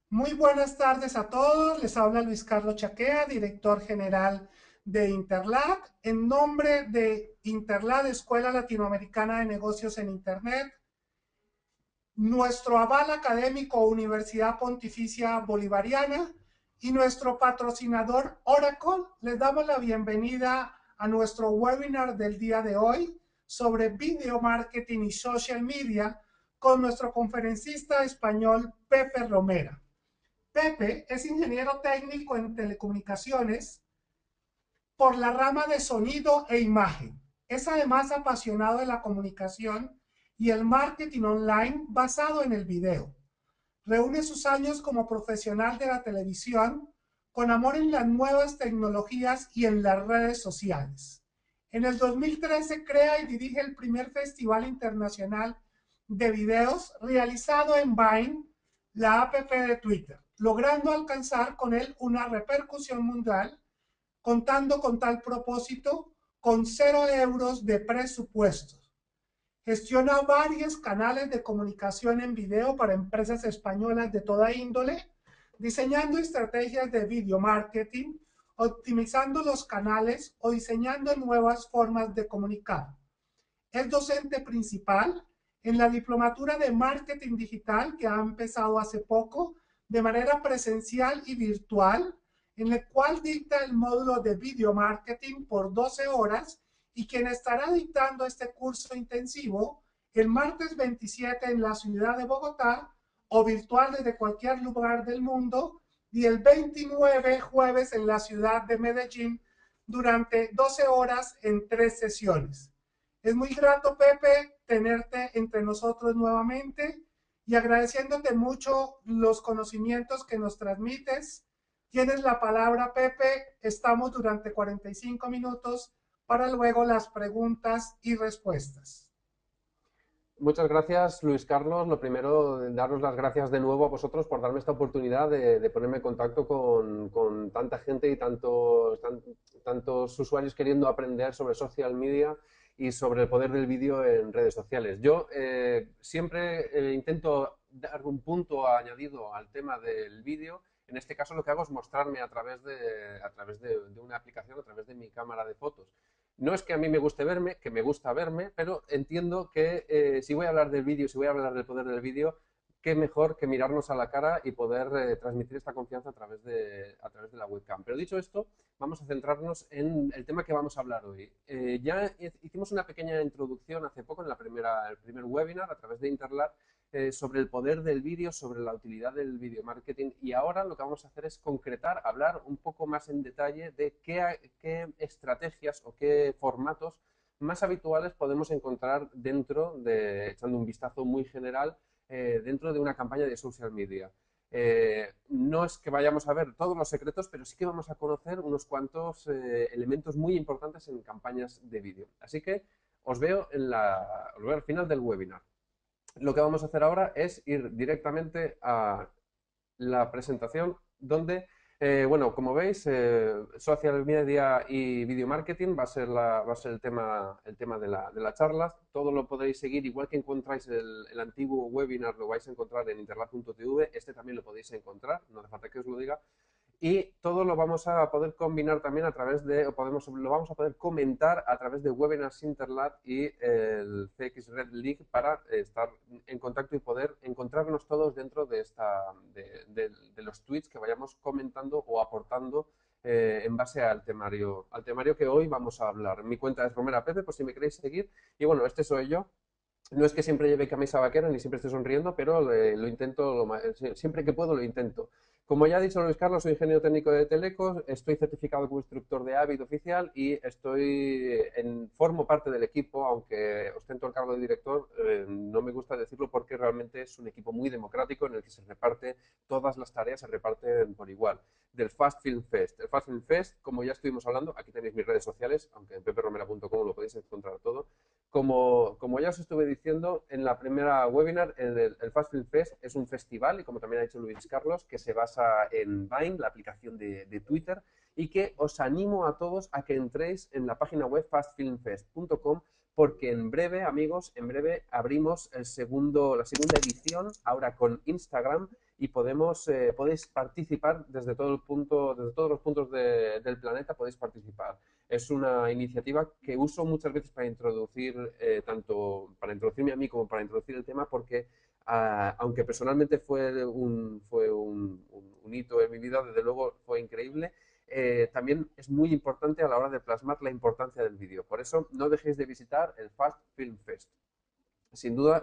Muy buenas tardes a todos. Les habla Luis Carlos Chaquea, director general de Interlat. En nombre de Interlat, Escuela Latinoamericana de Negocios en Internet, nuestro aval académico Universidad Pontificia Bolivariana y nuestro patrocinador Oracle, les damos la bienvenida a nuestro webinar del día de hoy sobre video marketing y social media con nuestro conferencista español Pepe Romera. Pepe es ingeniero técnico en telecomunicaciones por la rama de sonido e imagen. Es además apasionado de la comunicación y el marketing online basado en el video. Reúne sus años como profesional de la televisión con amor en las nuevas tecnologías y en las redes sociales. En el 2013 crea y dirige el primer festival internacional de videos realizado en Vine, la app de Twitter, logrando alcanzar con él una repercusión mundial, contando con tal propósito con 0 € de presupuesto. Gestiona varios canales de comunicación en video para empresas españolas de toda índole, diseñando estrategias de video marketing, optimizando los canales o diseñando nuevas formas de comunicar. Es docente principal en la diplomatura de marketing digital que ha empezado hace poco de manera presencial y virtual, en el cual dicta el módulo de video marketing por 12 horas y quien estará dictando este curso intensivo el martes 27 en la ciudad de Bogotá o virtual desde cualquier lugar del mundo y el 29 jueves en la ciudad de Medellín durante 12 horas en 3 sesiones. Es muy grato, Pepe, tenerte entre nosotros nuevamente y agradeciéndote mucho los conocimientos que nos transmites. Tienes la palabra, Pepe. Estamos durante 45 minutos para luego las preguntas y respuestas. Muchas gracias, Luis Carlos. Lo primero, daros las gracias de nuevo a vosotros por darme esta oportunidad de ponerme en contacto con tanta gente y tantos usuarios queriendo aprender sobre social media y sobre el poder del vídeo en redes sociales. Yo siempre intento dar un punto añadido al tema del vídeo. En este caso lo que hago es mostrarme a través de una aplicación, a través de mi cámara de fotos. No es que a mí me guste verme, que me gusta verme, pero entiendo que si voy a hablar del vídeo, si voy a hablar del poder del vídeo, qué mejor que mirarnos a la cara y poder transmitir esta confianza a través de la webcam. Pero dicho esto, vamos a centrarnos en el tema que vamos a hablar hoy. Ya hicimos una pequeña introducción hace poco en el primer webinar a través de Interlat sobre el poder del vídeo, sobre la utilidad del video marketing y ahora lo que vamos a hacer es concretar, hablar un poco más en detalle de qué estrategias o qué formatos más habituales podemos encontrar echando un vistazo muy general, dentro de una campaña de social media. No es que vayamos a ver todos los secretos, pero sí que vamos a conocer unos cuantos elementos muy importantes en campañas de vídeo. Así que os veo al final del webinar. Lo que vamos a hacer ahora es ir directamente a la presentación donde, bueno, como veis, social media y video marketing va a ser el tema de la charla. Todo lo podéis seguir, igual que encontráis el antiguo webinar, lo vais a encontrar en interlat.tv, este también lo podéis encontrar, no hace falta que os lo diga, y todo lo vamos a poder combinar también lo vamos a poder comentar a través de Webinars Interlat y el CX Red League para estar en contacto y poder encontrarnos todos dentro de los tweets que vayamos comentando o aportando en base al temario que hoy vamos a hablar. Mi cuenta es Romera Pepe, por si me queréis seguir. Y bueno, este soy yo. No es que siempre lleve camisa vaquera ni siempre esté sonriendo, pero lo intento, siempre que puedo lo intento. Como ya ha dicho Luis Carlos, soy ingeniero técnico de Telecos, estoy certificado como instructor de Avid oficial y formo parte del equipo, aunque ostento el cargo de director, no me gusta decirlo porque realmente es un equipo muy democrático en el que se reparte, todas las tareas se reparten por igual, del Fast Film Fest. El Fast Film Fest, como ya estuvimos hablando, aquí tenéis mis redes sociales, aunque en peperomera.com lo podéis encontrar todo. Como ya os estuve diciendo en la primera webinar, el Fast Film Fest es un festival, y como también ha dicho Luis Carlos, que se basa en Vine, la aplicación de Twitter, y que os animo a todos a que entréis en la página web fastfilmfest.com porque en breve, amigos, en breve abrimos la segunda edición, ahora con Instagram, y podéis participar desde todos los puntos del planeta podéis participar. Es una iniciativa que uso muchas veces para introducir, tanto para introducirme a mí como para introducir el tema, porque aunque personalmente fue un hito en mi vida, desde luego fue increíble, también es muy importante a la hora de plasmar la importancia del vídeo. Por eso no dejéis de visitar el Fast Film Fest. Sin duda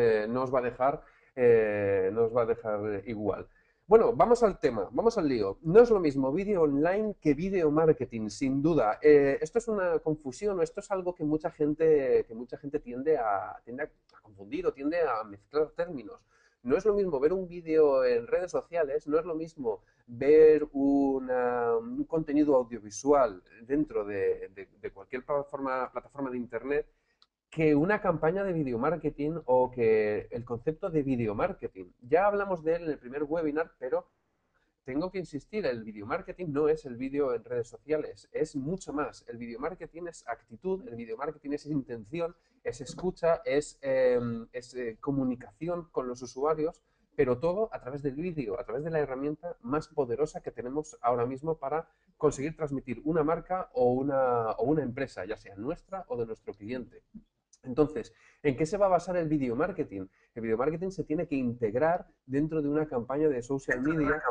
no os va a dejar igual. Bueno, vamos al tema, vamos al lío. No es lo mismo vídeo online que vídeo marketing, sin duda. Esto es una confusión, o esto es algo que mucha gente tiende a confundir o tiende a mezclar términos. No es lo mismo ver un vídeo en redes sociales, no es lo mismo ver un contenido audiovisual dentro de cualquier plataforma de Internet que una campaña de video marketing o que el concepto de video marketing. Ya hablamos de él en el primer webinar, pero tengo que insistir, el video marketing no es el vídeo en redes sociales, es mucho más. El video marketing es actitud, el video marketing es intención, es escucha, es comunicación con los usuarios, pero todo a través del vídeo, a través de la herramienta más poderosa que tenemos ahora mismo para conseguir transmitir una marca o una empresa, ya sea nuestra o de nuestro cliente. Entonces, ¿en qué se va a basar el video marketing? El video marketing se tiene que integrar dentro de una campaña de social media.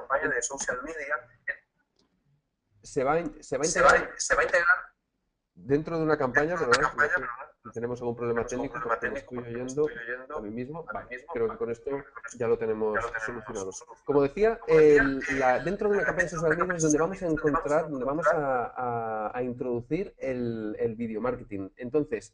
Se va a integrar dentro de una campaña, perdón, no sé si tenemos algún problema técnico porque me estoy oyendo a mí mismo. Vale, creo que con esto ya lo tenemos solucionado. Como decía, dentro de una campaña de social media es donde vamos a encontrar, donde vamos a introducir el video marketing. Entonces,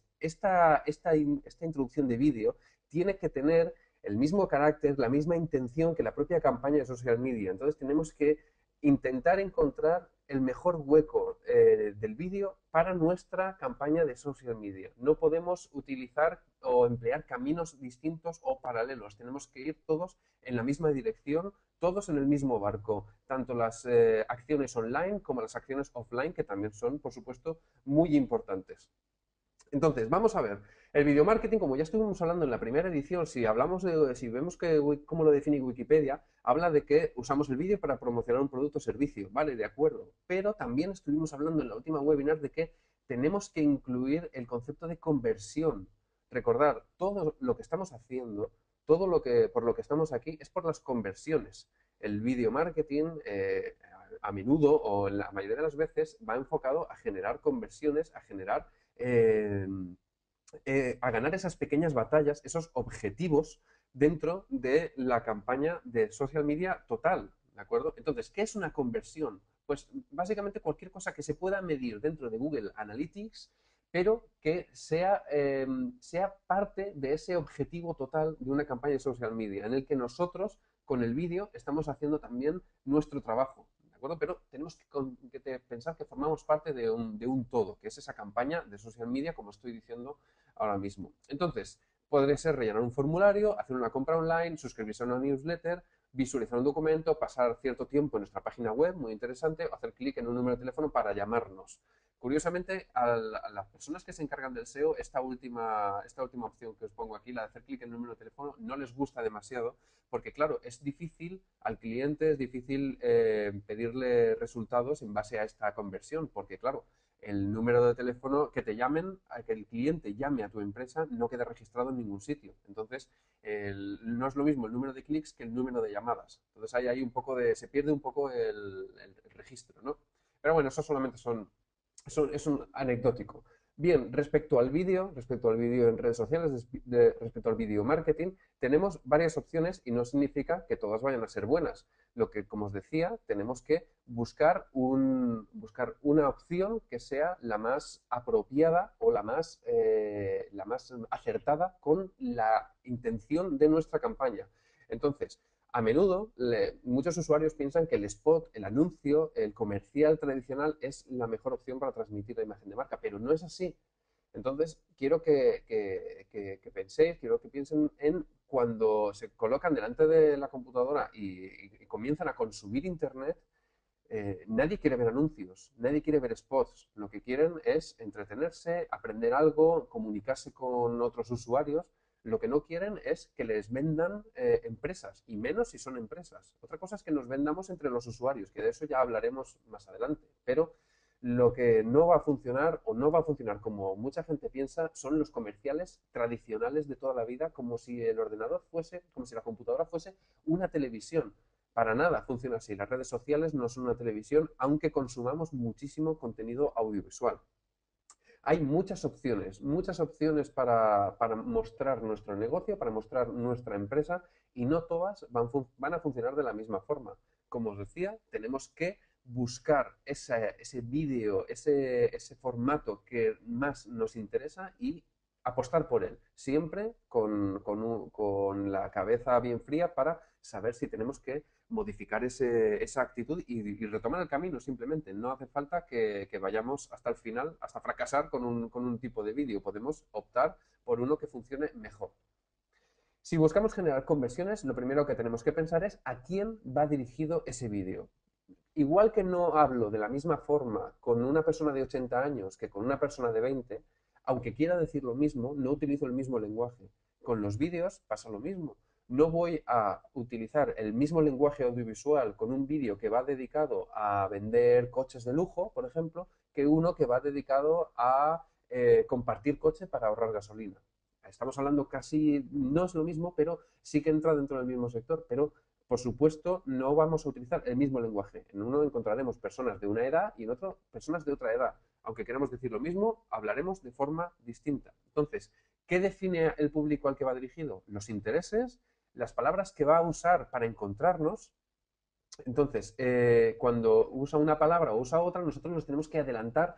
esta introducción de vídeo tiene que tener el mismo carácter, la misma intención que la propia campaña de social media. Entonces, tenemos que intentar encontrar el mejor hueco del vídeo para nuestra campaña de social media. No podemos utilizar o emplear caminos distintos o paralelos. Tenemos que ir todos en la misma dirección, todos en el mismo barco. Tanto las acciones online como las acciones offline, que también son, por supuesto, muy importantes. Entonces, vamos a ver. El video marketing, como ya estuvimos hablando en la primera edición, si vemos cómo lo define Wikipedia, habla de que usamos el vídeo para promocionar un producto o servicio. Vale, de acuerdo. Pero también estuvimos hablando en la última webinar de que tenemos que incluir el concepto de conversión. Recordar, todo lo que estamos haciendo, por lo que estamos aquí, es por las conversiones. El video marketing, a menudo o en la mayoría de las veces, va enfocado a generar conversiones, eh, a ganar esas pequeñas batallas, esos objetivos dentro de la campaña de social media total, ¿de acuerdo? Entonces, ¿qué es una conversión? Pues básicamente cualquier cosa que se pueda medir dentro de Google Analytics, pero que sea parte de ese objetivo total de una campaña de social media, en el que nosotros, con el vídeo, estamos haciendo también nuestro trabajo, ¿de acuerdo? Pero tenemos que pensar que formamos parte de un todo, que es esa campaña de social media, como estoy diciendo ahora mismo. Entonces, podría ser rellenar un formulario, hacer una compra online, suscribirse a una newsletter, visualizar un documento, pasar cierto tiempo en nuestra página web, muy interesante, o hacer clic en un número de teléfono para llamarnos. Curiosamente, a las personas que se encargan del SEO, esta última opción que os pongo aquí, la de hacer clic en el número de teléfono, no les gusta demasiado, porque claro, es difícil al cliente, es difícil pedirle resultados en base a esta conversión, porque claro, el número de teléfono que te llamen, a que el cliente llame a tu empresa, no queda registrado en ningún sitio. Entonces, no es lo mismo el número de clics que el número de llamadas. Entonces, hay un poco se pierde un poco el registro, ¿no? Pero bueno, eso solamente es un anecdótico. Bien, respecto al vídeo en redes sociales, respecto al vídeo marketing, tenemos varias opciones y no significa que todas vayan a ser buenas. Lo que, como os decía, tenemos que buscar una opción que sea la más apropiada o la más acertada con la intención de nuestra campaña. Entonces, a menudo, muchos usuarios piensan que el spot, el anuncio, el comercial tradicional es la mejor opción para transmitir la imagen de marca, pero no es así. Entonces, quiero que penséis, quiero que piensen en cuando se colocan delante de la computadora y comienzan a consumir Internet. Nadie quiere ver anuncios, nadie quiere ver spots. Lo que quieren es entretenerse, aprender algo, comunicarse con otros usuarios. Lo que no quieren es que les vendan empresas, y menos si son empresas. Otra cosa es que nos vendamos entre los usuarios, que de eso ya hablaremos más adelante. Pero lo que no va a funcionar o no va a funcionar como mucha gente piensa son los comerciales tradicionales de toda la vida, como si el ordenador fuese, como si la computadora fuese una televisión. Para nada funciona así. Las redes sociales no son una televisión, aunque consumamos muchísimo contenido audiovisual. Hay muchas opciones para mostrar nuestro negocio, para mostrar nuestra empresa, y no todas van a funcionar de la misma forma. Como os decía, tenemos que buscar ese vídeo, ese formato que más nos interesa y apostar por él, siempre con la cabeza bien fría para saber si tenemos que modificar esa actitud y retomar el camino simplemente. No hace falta que vayamos hasta el final, hasta fracasar con un tipo de vídeo. Podemos optar por uno que funcione mejor. Si buscamos generar conversiones, lo primero que tenemos que pensar es a quién va dirigido ese vídeo. Igual que no hablo de la misma forma con una persona de 80 años que con una persona de 20, aunque quiera decir lo mismo, no utilizo el mismo lenguaje. Con los vídeos pasa lo mismo. No voy a utilizar el mismo lenguaje audiovisual con un vídeo que va dedicado a vender coches de lujo, por ejemplo, que uno que va dedicado a compartir coche para ahorrar gasolina. Estamos hablando casi, no es lo mismo, pero sí que entra dentro del mismo sector, pero por supuesto, no vamos a utilizar el mismo lenguaje. En uno encontraremos personas de una edad y en otro personas de otra edad. Aunque queramos decir lo mismo, hablaremos de forma distinta. Entonces, ¿qué define el público al que va dirigido? Los intereses, las palabras que va a usar para encontrarnos. Entonces, cuando usa una palabra o usa otra, nosotros nos tenemos que adelantar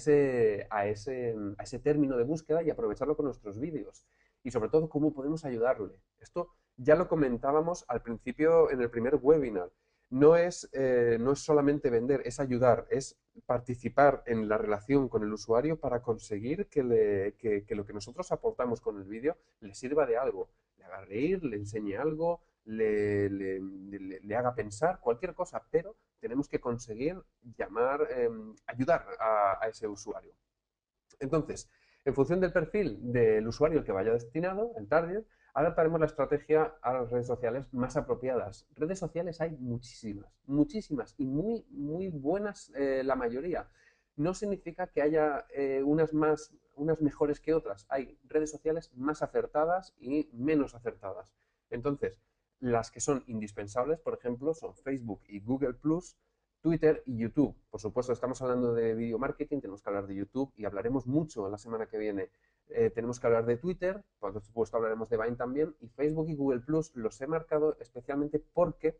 a ese término de búsqueda y aprovecharlo con nuestros vídeos. Y sobre todo, cómo podemos ayudarle. Esto ya lo comentábamos al principio en el primer webinar. No es solamente vender, es ayudar, es participar en la relación con el usuario para conseguir que lo que nosotros aportamos con el vídeo le sirva de algo, le haga reír, le enseñe algo, le haga pensar, cualquier cosa, pero tenemos que conseguir ayudar a ese usuario. Entonces, en función del perfil del usuario al que vaya destinado, el target, adaptaremos la estrategia a las redes sociales más apropiadas. Redes sociales hay muchísimas, muchísimas y muy, muy buenas la mayoría. No significa que haya unas mejores que otras. Hay redes sociales más acertadas y menos acertadas. Entonces, las que son indispensables, por ejemplo, son Facebook y Google Plus, Twitter y YouTube. Por supuesto, estamos hablando de video marketing, tenemos que hablar de YouTube y hablaremos mucho la semana que viene. Tenemos que hablar de Twitter, por supuesto hablaremos de Vine también, y Facebook y Google Plus los he marcado especialmente porque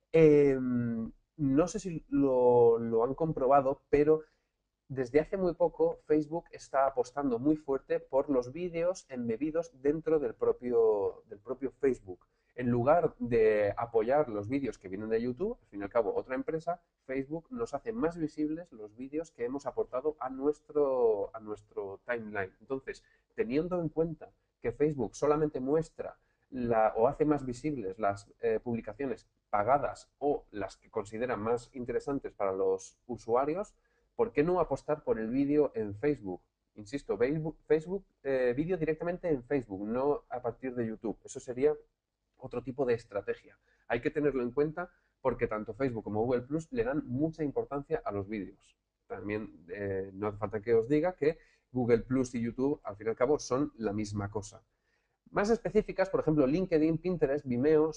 no sé si lo han comprobado, pero desde hace muy poco Facebook está apostando muy fuerte por los vídeos embebidos dentro del propio Facebook. En lugar de apoyar los vídeos que vienen de YouTube, al fin y al cabo otra empresa, Facebook nos hace más visibles los vídeos que hemos aportado a nuestro timeline. Entonces, teniendo en cuenta que Facebook solamente muestra o hace más visibles las publicaciones pagadas o las que considera más interesantes para los usuarios, ¿por qué no apostar por el vídeo en Facebook? Insisto, vídeo directamente en Facebook, no a partir de YouTube. Eso sería otro tipo de estrategia. Hay que tenerlo en cuenta porque tanto Facebook como Google Plus le dan mucha importancia a los vídeos. También no hace falta que os diga que Google Plus y YouTube, al fin y al cabo, son la misma cosa. Más específicas, por ejemplo, LinkedIn, Pinterest, Vimeo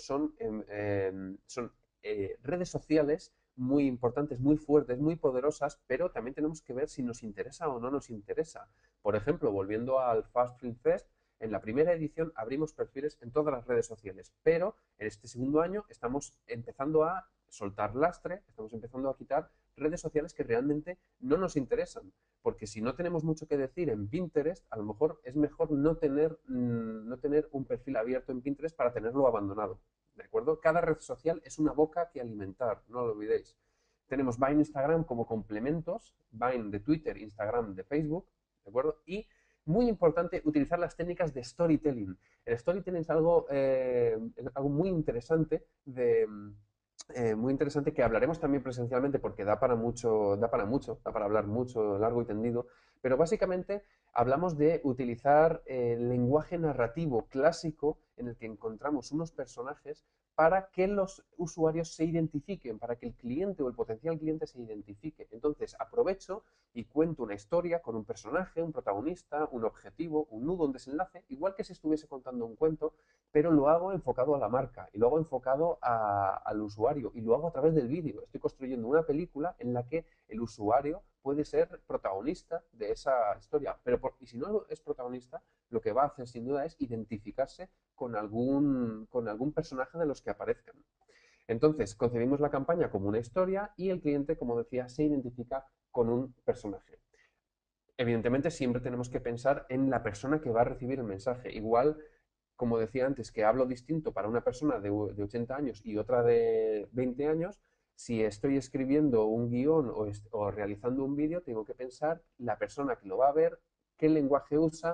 son redes sociales muy importantes, muy fuertes, muy poderosas, pero también tenemos que ver si nos interesa o no nos interesa. Por ejemplo, volviendo al Fast Film Fest, en la primera edición abrimos perfiles en todas las redes sociales, pero en este segundo año estamos empezando a soltar lastre, estamos empezando a quitar redes sociales que realmente no nos interesan. Porque si no tenemos mucho que decir en Pinterest, a lo mejor es mejor no tener un perfil abierto en Pinterest para tenerlo abandonado. ¿De acuerdo? Cada red social es una boca que alimentar, no lo olvidéis. Tenemos Vine, Instagram como complementos, Vine de Twitter, Instagram de Facebook, ¿de acuerdo? Y muy importante, utilizar las técnicas de storytelling. El storytelling es algo muy interesante que hablaremos también presencialmente porque da para mucho, da para hablar mucho, largo y tendido, Pero básicamente hablamos de utilizar el lenguaje narrativo clásico en el que encontramos unos personajes para que los usuarios se identifiquen, para que el cliente o el potencial cliente se identifique. Entonces aprovecho y cuento una historia con un personaje, un protagonista, un objetivo, un nudo, un desenlace, igual que si estuviese contando un cuento, pero lo hago enfocado a la marca y lo hago enfocado al usuario y lo hago a través del vídeo. Estoy construyendo una película en la que el usuario puede ser protagonista de esa historia, pero y si no es protagonista, lo que va a hacer sin duda es identificarse con algún personaje de los que aparezcan. Entonces, concebimos la campaña como una historia y el cliente, como decía, se identifica con un personaje. Evidentemente, siempre tenemos que pensar en la persona que va a recibir el mensaje. Igual, como decía antes, que hablo distinto para una persona de 80 años y otra de 20 años, si estoy escribiendo un guión o realizando un vídeo, tengo que pensar la persona que lo va a ver, qué lenguaje usa,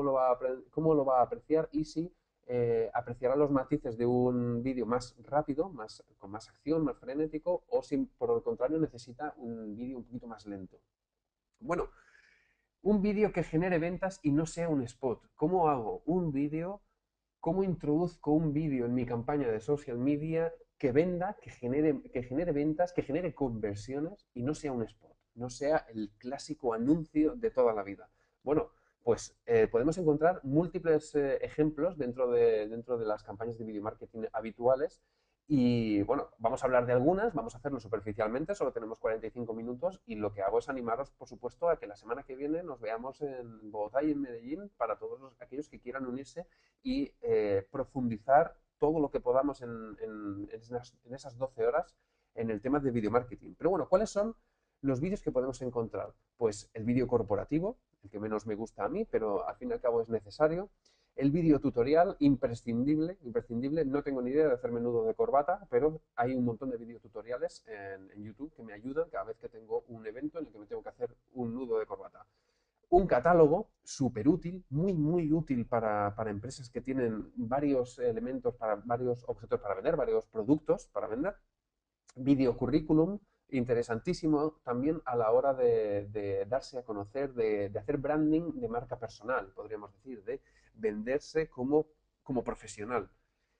cómo lo va a apreciar y si apreciará los matices de un vídeo más rápido, con más acción, más frenético, o si por el contrario necesita un vídeo un poquito más lento. Bueno, un vídeo que genere ventas y no sea un spot. ¿Cómo hago un vídeo? ¿Cómo introduzco un vídeo en mi campaña de social media que venda, que genere ventas, que genere conversiones y no sea un spot? No sea el clásico anuncio de toda la vida. Bueno, pues podemos encontrar múltiples ejemplos dentro de las campañas de video marketing habituales y bueno, vamos a hablar de algunas, vamos a hacerlo superficialmente, solo tenemos 45 minutos y lo que hago es animaros, por supuesto, a que la semana que viene nos veamos en Bogotá y en Medellín para todos aquellos que quieran unirse y profundizar todo lo que podamos en esas 12 horas en el tema de video marketing. Pero bueno, ¿cuáles son los vídeos que podemos encontrar? Pues el vídeo corporativo, el que menos me gusta a mí, pero al fin y al cabo es necesario. El vídeo tutorial, imprescindible, imprescindible. No tengo ni idea de hacerme nudo de corbata, pero hay un montón de videotutoriales en YouTube que me ayudan cada vez que tengo un evento en el que me tengo que hacer un nudo de corbata. Un catálogo súper útil, muy útil para empresas que tienen varios elementos, varios objetos para vender, varios productos para vender. Video currículum, interesantísimo también a la hora de darse a conocer, de hacer branding de marca personal, podríamos decir, de venderse como profesional.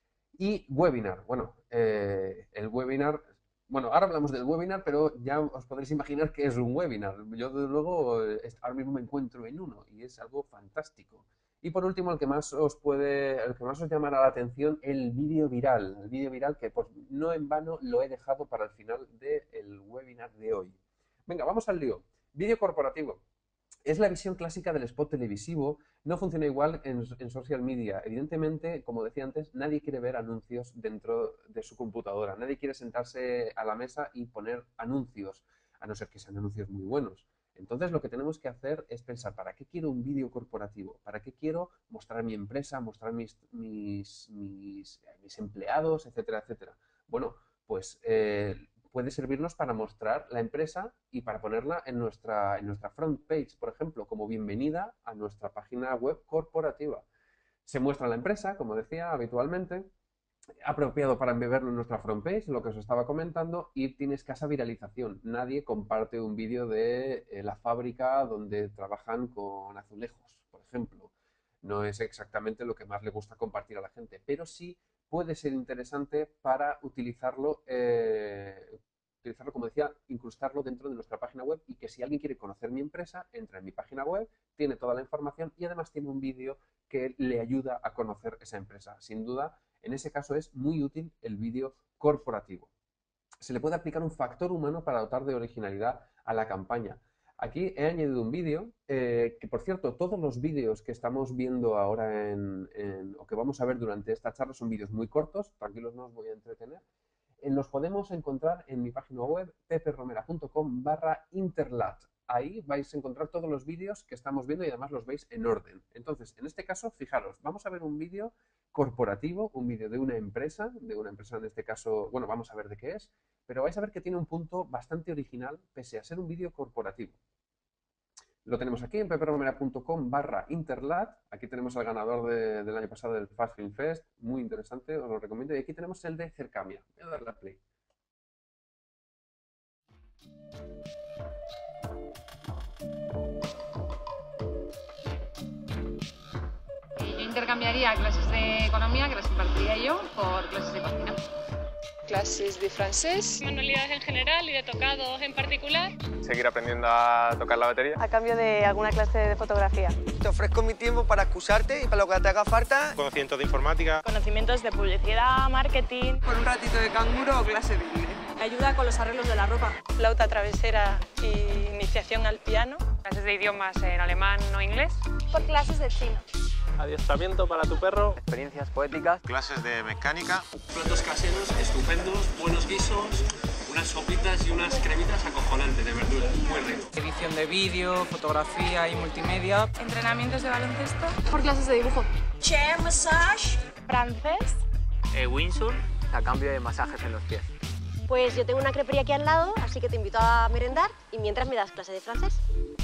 Y webinar. Bueno, el webinar, bueno, ahora hablamos del webinar, pero ya os podréis imaginar que es un webinar. Yo, desde luego, ahora mismo me encuentro en uno y es algo fantástico. Y por último, el que más os llamará la atención, el vídeo viral. El vídeo viral que pues, no en vano lo he dejado para el final del webinar de hoy. Venga, vamos al lío. Vídeo corporativo. Es la visión clásica del spot televisivo, no funciona igual en social media. Evidentemente, como decía antes, nadie quiere ver anuncios dentro de su computadora, nadie quiere sentarse a la mesa y poner anuncios, a no ser que sean anuncios muy buenos. Entonces, lo que tenemos que hacer es pensar, ¿para qué quiero un vídeo corporativo? ¿Para qué quiero mostrar mi empresa, mostrar mis empleados, etcétera, etcétera? Bueno, pues puede servirnos para mostrar la empresa y para ponerla en nuestra front page, por ejemplo, como bienvenida a nuestra página web corporativa. Se muestra la empresa, como decía habitualmente, apropiado para verlo en nuestra front page, lo que os estaba comentando, y tiene escasa viralización. Nadie comparte un vídeo de la fábrica donde trabajan con azulejos, por ejemplo. No es exactamente lo que más le gusta compartir a la gente, pero sí puede ser interesante para utilizarlo, como decía, incrustarlo dentro de nuestra página web y que si alguien quiere conocer mi empresa, entra en mi página web, tiene toda la información y además tiene un vídeo que le ayuda a conocer esa empresa. Sin duda, en ese caso es muy útil el vídeo corporativo. Se le puede aplicar un factor humano para dotar de originalidad a la campaña. Aquí he añadido un vídeo, que por cierto, todos los vídeos que estamos viendo ahora o que vamos a ver durante esta charla son vídeos muy cortos, tranquilos, no os voy a entretener. Los podemos encontrar en mi página web peperromera.com/interlat. Ahí vais a encontrar todos los vídeos que estamos viendo y además los veis en orden. Entonces, en este caso, fijaros, vamos a ver un vídeo corporativo, un vídeo de una empresa en este caso, bueno, vamos a ver de qué es, pero vais a ver que tiene un punto bastante original pese a ser un vídeo corporativo. Lo tenemos aquí en peperromera.com/interlat. Aquí tenemos al ganador del año pasado del Fast Film Fest. Muy interesante, os lo recomiendo. Y aquí tenemos el de Cercamia. Voy a darle a play. intercambiaría clases de economía, que las impartiría yo, por clases de cocina. Clases de francés, manualidades en general y de tocados en particular. Seguir aprendiendo a tocar la batería. A cambio de alguna clase de fotografía. Te ofrezco mi tiempo para excusarte y para lo que te haga falta. Conocimientos de informática. Conocimientos de publicidad, marketing. Por un ratito de canguro o clase de inglés. Ayuda con los arreglos de la ropa. flauta travesera y iniciación al piano. Clases de idiomas en alemán o inglés. Por clases de chino. Adiestramiento para tu perro. Experiencias poéticas. Clases de mecánica. Platos caseros estupendos, buenos guisos, unas sopitas y unas cremitas acojonantes de verduras, muy rico. Edición de vídeo, fotografía y multimedia. Entrenamientos de baloncesto. Por clases de dibujo. Chair massage. Francés. Windsurf. A cambio de masajes en los pies. Pues yo tengo una crepería aquí al lado, así que te invito a merendar y mientras me das clase de francés.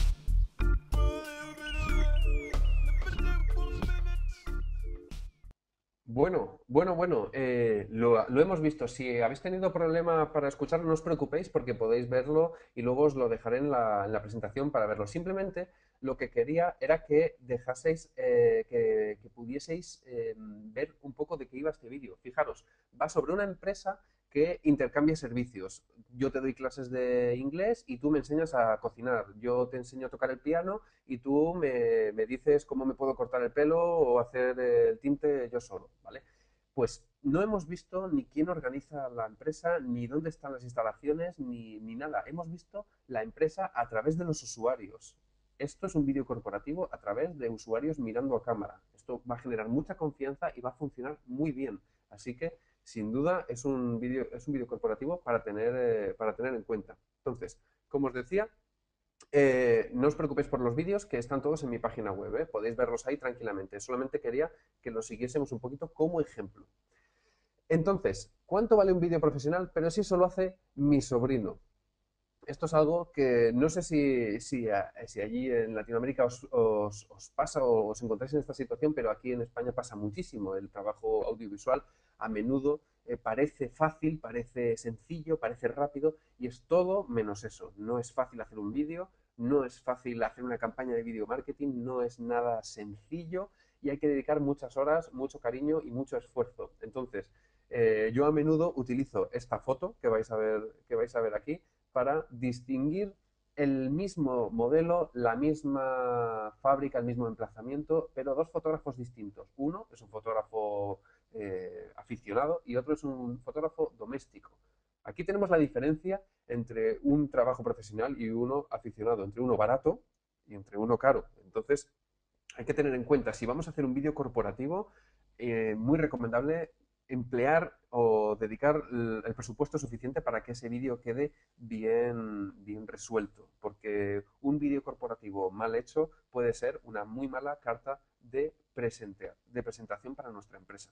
Bueno, lo hemos visto. Si habéis tenido problema para escucharlo, no os preocupéis porque podéis verlo y luego os lo dejaré en la presentación para verlo. Simplemente lo que quería era que dejaseis, que pudieseis ver un poco de qué iba este vídeo. Fijaros, va sobre una empresa que intercambia servicios. Yo te doy clases de inglés y tú me enseñas a cocinar. Yo te enseño a tocar el piano y tú me dices cómo me puedo cortar el pelo o hacer el tinte yo solo, ¿vale? Pues no hemos visto ni quién organiza la empresa, ni dónde están las instalaciones, ni nada. Hemos visto la empresa a través de los usuarios. Esto es un vídeo corporativo a través de usuarios mirando a cámara. Esto va a generar mucha confianza y va a funcionar muy bien. Así que, sin duda, es un vídeo corporativo para tener en cuenta. Entonces, como os decía, no os preocupéis por los vídeos, que están todos en mi página web, ¿eh? Podéis verlos ahí tranquilamente. Solamente quería que los siguiésemos un poquito como ejemplo. Entonces, ¿cuánto vale un vídeo profesional? Pero si eso lo hace mi sobrino. Esto es algo que no sé si allí en Latinoamérica os pasa o os encontráis en esta situación, pero aquí en España pasa muchísimo. El trabajo audiovisual a menudo parece fácil, parece sencillo, parece rápido y es todo menos eso. No es fácil hacer un vídeo, no es fácil hacer una campaña de video marketing, no es nada sencillo y hay que dedicar muchas horas, mucho cariño y mucho esfuerzo. Entonces, yo a menudo utilizo esta foto que vais a ver aquí para distinguir el mismo modelo, la misma fábrica, el mismo emplazamiento, pero dos fotógrafos distintos. Uno es un fotógrafo aficionado y otro es un fotógrafo doméstico. Aquí tenemos la diferencia entre un trabajo profesional y uno aficionado, entre uno barato y entre uno caro. Entonces, hay que tener en cuenta, si vamos a hacer un vídeo corporativo, muy recomendable emplear o dedicar el presupuesto suficiente para que ese vídeo quede bien resuelto, porque un vídeo corporativo mal hecho puede ser una muy mala carta de presentación para nuestra empresa.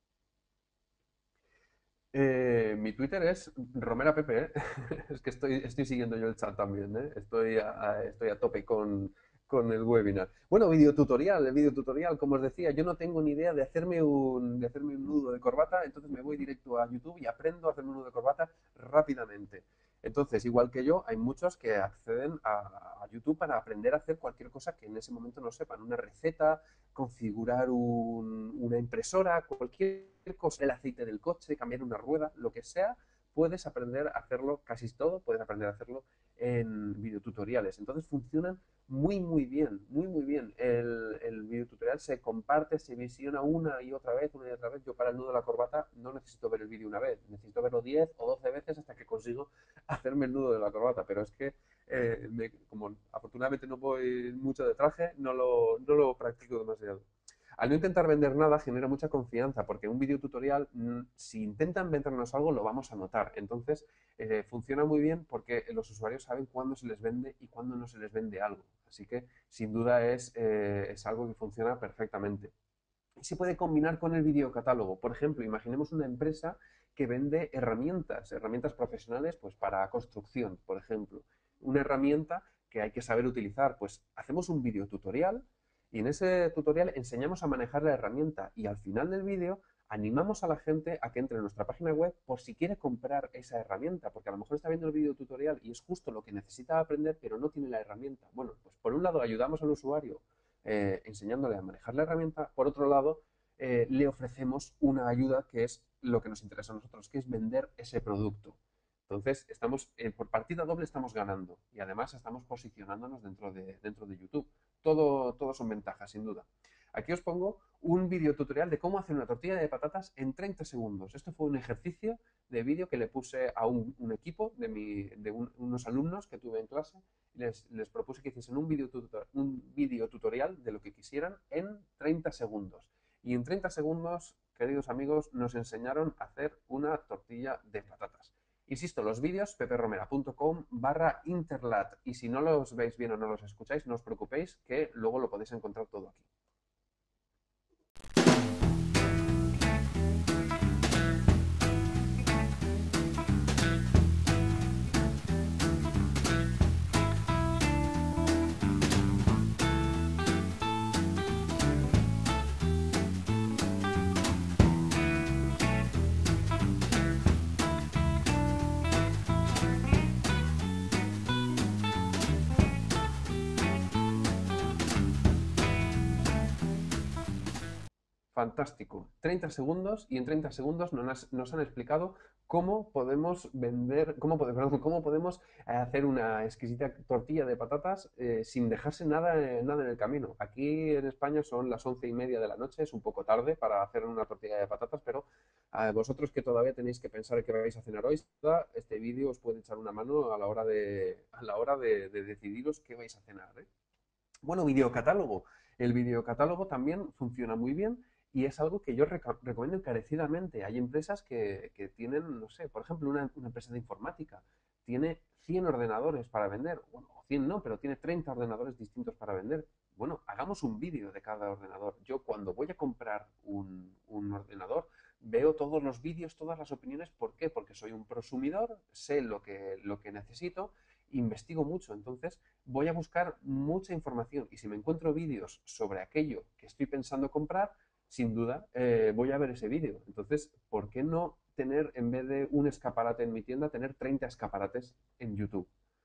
Mi Twitter es romerapepe, ¿eh? Es que estoy siguiendo yo el chat también, ¿eh? Estoy a tope con el webinar. Bueno, el vídeo tutorial, como os decía, yo no tengo ni idea de hacerme un nudo de corbata, entonces me voy directo a YouTube y aprendo a hacerme un nudo de corbata rápidamente. Entonces, igual que yo, hay muchos que acceden a YouTube para aprender a hacer cualquier cosa que en ese momento no sepan. Una receta, configurar una impresora, cualquier cosa, el aceite del coche, cambiar una rueda, lo que sea, puedes aprender a hacerlo, casi todo, puedes aprender a hacerlo en videotutoriales. Entonces funcionan muy bien, muy bien. El videotutorial se comparte, se visiona una y otra vez. Yo para el nudo de la corbata no necesito ver el vídeo una vez, necesito verlo 10 o 12 veces hasta que consigo hacerme el nudo de la corbata. Pero es que, como afortunadamente no voy mucho de traje, no lo practico demasiado. Al no intentar vender nada genera mucha confianza, porque un videotutorial, si intentan vendernos algo, lo vamos a notar. Entonces, funciona muy bien porque los usuarios saben cuándo se les vende y cuándo no se les vende algo. Así que, sin duda, es algo que funciona perfectamente. Y se puede combinar con el videocatálogo. Por ejemplo, imaginemos una empresa que vende herramientas profesionales, pues para construcción, por ejemplo. Una herramienta que hay que saber utilizar, pues hacemos un videotutorial. Y en ese tutorial enseñamos a manejar la herramienta y al final del vídeo animamos a la gente a que entre en nuestra página web por si quiere comprar esa herramienta, porque a lo mejor está viendo el vídeo tutorial y es justo lo que necesita aprender, pero no tiene la herramienta. Bueno, pues por un lado ayudamos al usuario enseñándole a manejar la herramienta. Por otro lado, le ofrecemos una ayuda que es lo que nos interesa a nosotros, que es vender ese producto. Entonces, por partida doble estamos ganando y además estamos posicionándonos dentro de YouTube. Todo son ventajas, sin duda. Aquí os pongo un video tutorial de cómo hacer una tortilla de patatas en 30 segundos. Esto fue un ejercicio de vídeo que le puse a un equipo de unos alumnos que tuve en clase. Les propuse que hiciesen un video tutorial de lo que quisieran en 30 segundos. Y en 30 segundos, queridos amigos, nos enseñaron a hacer una tortilla de patatas. Insisto, los vídeos, peperromera.com/interlat. Y si no los veis bien o no los escucháis, no os preocupéis, que luego lo podéis encontrar todo aquí. Fantástico. 30 segundos y en 30 segundos nos han explicado cómo podemos cómo podemos hacer una exquisita tortilla de patatas sin dejarse nada en el camino. Aquí en España son las 11:30 de la noche, es un poco tarde para hacer una tortilla de patatas, pero a vosotros que todavía tenéis que pensar qué vais a cenar hoy, este vídeo os puede echar una mano a la hora de decidiros qué vais a cenar, ¿eh? Bueno, videocatálogo. El videocatálogo también funciona muy bien. Y es algo que yo recomiendo encarecidamente. Hay empresas que tienen, no sé, por ejemplo, una empresa de informática tiene 100 ordenadores para vender. Bueno, 100 no, pero tiene 30 ordenadores distintos para vender. Bueno, hagamos un vídeo de cada ordenador. Yo cuando voy a comprar un ordenador veo todos los vídeos, todas las opiniones. ¿Por qué? Porque soy un prosumidor, sé lo que necesito, investigo mucho, entonces voy a buscar mucha información. Y si me encuentro vídeos sobre aquello que estoy pensando comprar, sin duda, voy a ver ese vídeo. Entonces, ¿por qué no tener, en vez de un escaparate en mi tienda, tener 30 escaparates en YouTube?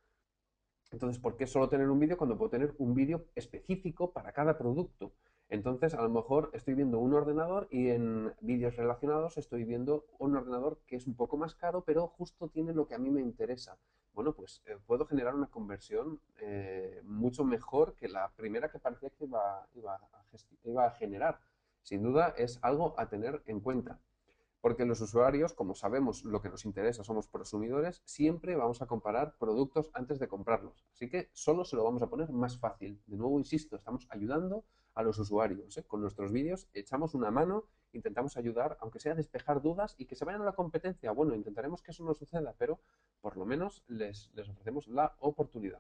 Entonces, ¿por qué solo tener un vídeo cuando puedo tener un vídeo específico para cada producto? Entonces, a lo mejor estoy viendo un ordenador y en vídeos relacionados estoy viendo un ordenador que es un poco más caro, pero justo tiene lo que a mí me interesa. Bueno, pues puedo generar una conversión mucho mejor que la primera que parecía que iba a generar. Sin duda es algo a tener en cuenta, porque los usuarios, como sabemos lo que nos interesa, somos prosumidores, siempre vamos a comparar productos antes de comprarlos. Así que solo se lo vamos a poner más fácil. De nuevo, insisto, estamos ayudando a los usuarios, ¿eh? Con nuestros vídeos echamos una mano, intentamos ayudar, aunque sea a despejar dudas y que se vayan a la competencia. Bueno, intentaremos que eso no suceda, pero por lo menos les ofrecemos la oportunidad.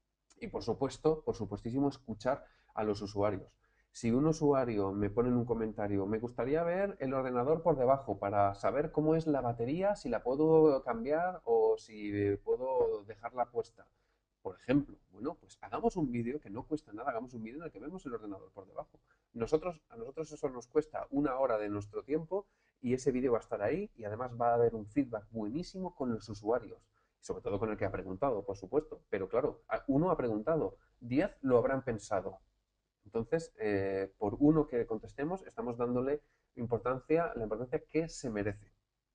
Y por supuestísimo, escuchar a los usuarios. Si un usuario me pone en un comentario, me gustaría ver el ordenador por debajo para saber cómo es la batería, si la puedo cambiar o si puedo dejarla puesta, por ejemplo, bueno, pues hagamos un vídeo que no cuesta nada, hagamos un vídeo en el que vemos el ordenador por debajo. A nosotros eso nos cuesta 1 hora de nuestro tiempo y ese vídeo va a estar ahí y además va a haber un feedback buenísimo con los usuarios, sobre todo con el que ha preguntado, por supuesto. Pero claro, uno ha preguntado, 10 lo habrán pensado. Entonces, por uno que contestemos, estamos dándole la importancia que se merece.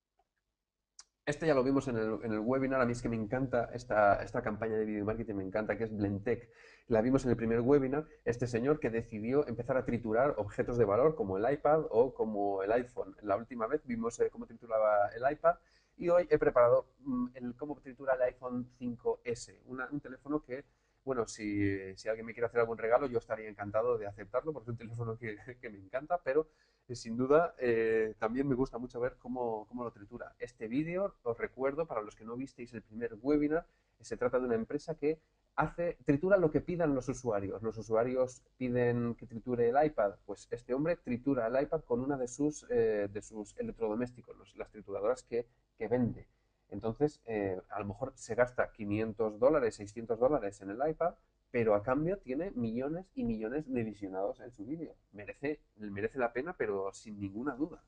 Este ya lo vimos en el webinar. A mí es que me encanta esta campaña de video marketing, me encanta, que es Blendtec. La vimos en el primer webinar. Este señor que decidió empezar a triturar objetos de valor como el iPad o como el iPhone. La última vez vimos cómo trituraba el iPad y hoy he preparado cómo tritura el iPhone 5S, un teléfono que, bueno, si alguien me quiere hacer algún regalo, yo estaría encantado de aceptarlo, porque es un teléfono que me encanta, pero sin duda también me gusta mucho ver cómo lo tritura. Este vídeo, os recuerdo, para los que no visteis el primer webinar, se trata de una empresa que tritura lo que pidan los usuarios. Los usuarios piden que triture el iPad, pues este hombre tritura el iPad con una de sus electrodomésticos, las trituradoras que vende. Entonces, a lo mejor se gasta $500, $600 en el iPad, pero a cambio tiene millones y millones de visionados en su vídeo. Merece la pena, pero sin ninguna duda.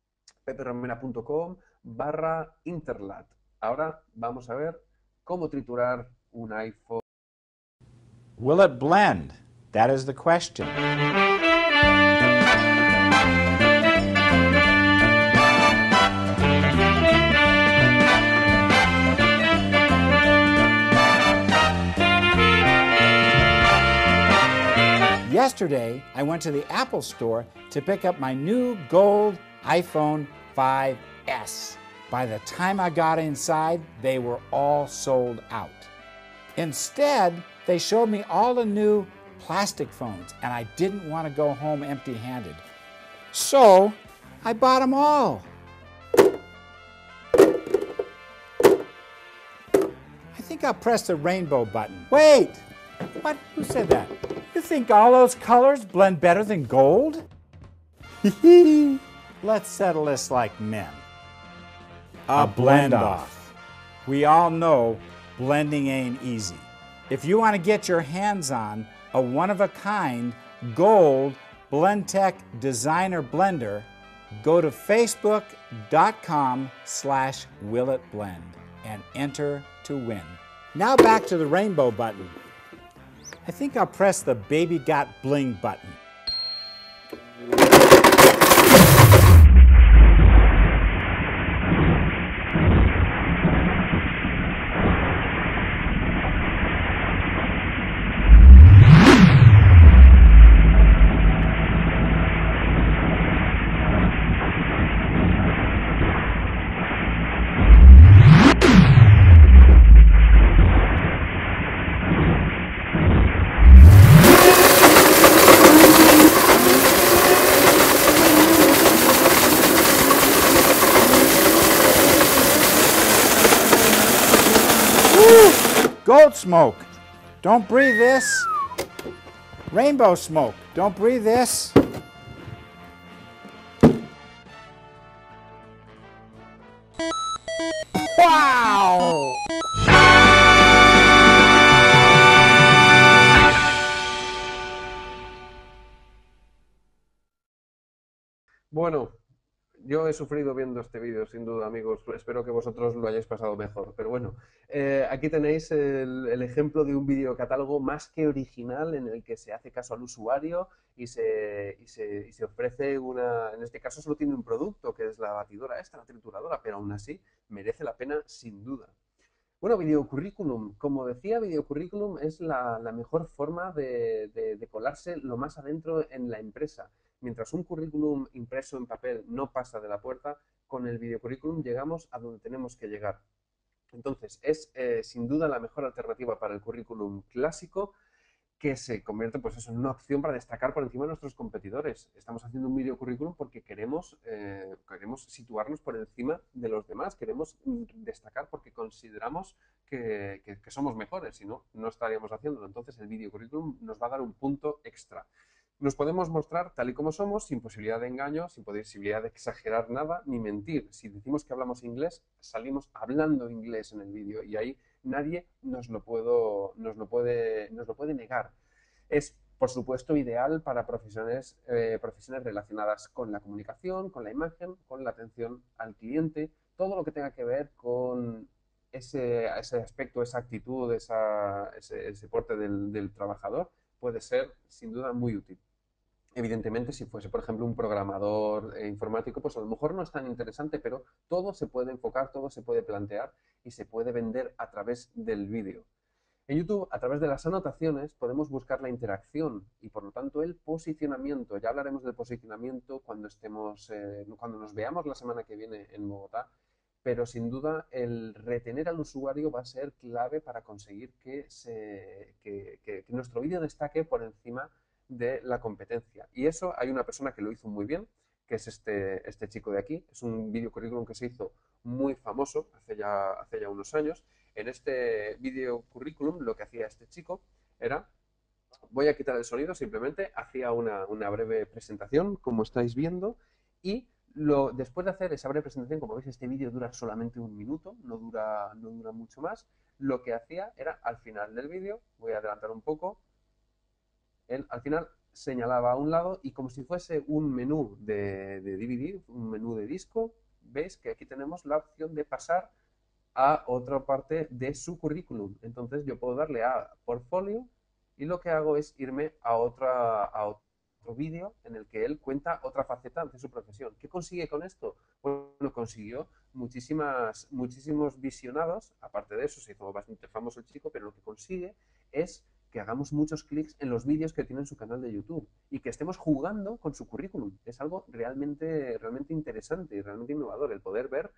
peperromera.com/interlat. Ahora vamos a ver cómo triturar un iPhone. Will it blend? That is the question. Yesterday, I went to the Apple Store to pick up my new gold iPhone 5S. By the time I got inside, they were all sold out. Instead, they showed me all the new plastic phones, and I didn't want to go home empty-handed. So, I bought them all. I think I'll press the rainbow button. Wait! What? Who said that? You think all those colors blend better than gold? Let's settle this like men. A blend-off. We all know blending ain't easy. If you want to get your hands on a one-of-a-kind gold Blendtec designer blender, go to facebook.com/willitblend and enter to win. Now back to the rainbow button. I think I'll press the Baby Got Bling button. Gold smoke, don't breathe this. Rainbow smoke, don't breathe this. Wow! Bueno, yo he sufrido viendo este vídeo, sin duda, amigos. Espero que vosotros lo hayáis pasado mejor. Pero bueno, aquí tenéis el ejemplo de un videocatálogo más que original en el que se hace caso al usuario y se ofrece una... En este caso solo tiene un producto, que es la batidora esta, la trituradora, pero aún así merece la pena sin duda. Bueno, videocurrículum. Como decía, videocurrículum es la mejor forma de colarse lo más adentro en la empresa. Mientras un currículum impreso en papel no pasa de la puerta, con el videocurrículum llegamos a donde tenemos que llegar. Entonces, es sin duda la mejor alternativa para el currículum clásico, que se convierte pues eso, en una opción para destacar por encima de nuestros competidores. Estamos haciendo un videocurrículum porque queremos situarnos por encima de los demás, queremos destacar porque consideramos que somos mejores, si no, no estaríamos haciéndolo. Entonces el videocurrículum nos va a dar un punto extra. Nos podemos mostrar tal y como somos, sin posibilidad de engaño, sin posibilidad de exagerar nada, ni mentir. Si decimos que hablamos inglés, salimos hablando inglés en el vídeo y ahí nadie nos lo puede negar. Es, por supuesto, ideal para profesiones relacionadas con la comunicación, con la imagen, con la atención al cliente, todo lo que tenga que ver con ese aspecto, esa actitud, ese porte del trabajador, puede ser sin duda muy útil. Evidentemente, si fuese, por ejemplo, un programador informático, pues a lo mejor no es tan interesante, pero todo se puede enfocar, todo se puede plantear y se puede vender a través del vídeo. En YouTube, a través de las anotaciones, podemos buscar la interacción y, por lo tanto, el posicionamiento. Ya hablaremos del posicionamiento cuando nos veamos la semana que viene en Bogotá, pero sin duda el retener al usuario va a ser clave para conseguir que nuestro vídeo destaque por encima de la competencia. Y eso hay una persona que lo hizo muy bien, que es este chico de aquí. Es un video currículum que se hizo muy famoso hace ya unos años. En este video currículum lo que hacía este chico era, voy a quitar el sonido, simplemente hacía una breve presentación, como estáis viendo, y después de hacer esa breve presentación, como veis, este vídeo dura solamente un minuto, no dura mucho más. Lo que hacía era, al final del vídeo, voy a adelantar un poco, él al final señalaba a un lado y como si fuese un menú de DVD, un menú de disco, veis que aquí tenemos la opción de pasar a otra parte de su currículum. Entonces yo puedo darle a portfolio y lo que hago es irme a otro vídeo en el que él cuenta otra faceta de su profesión. ¿Qué consigue con esto? Bueno, consiguió muchísimos visionados. Aparte de eso, se hizo bastante famoso el chico, pero lo que consigue es que hagamos muchos clics en los vídeos que tiene en su canal de YouTube y que estemos jugando con su currículum. Es algo realmente interesante y realmente innovador el poder ver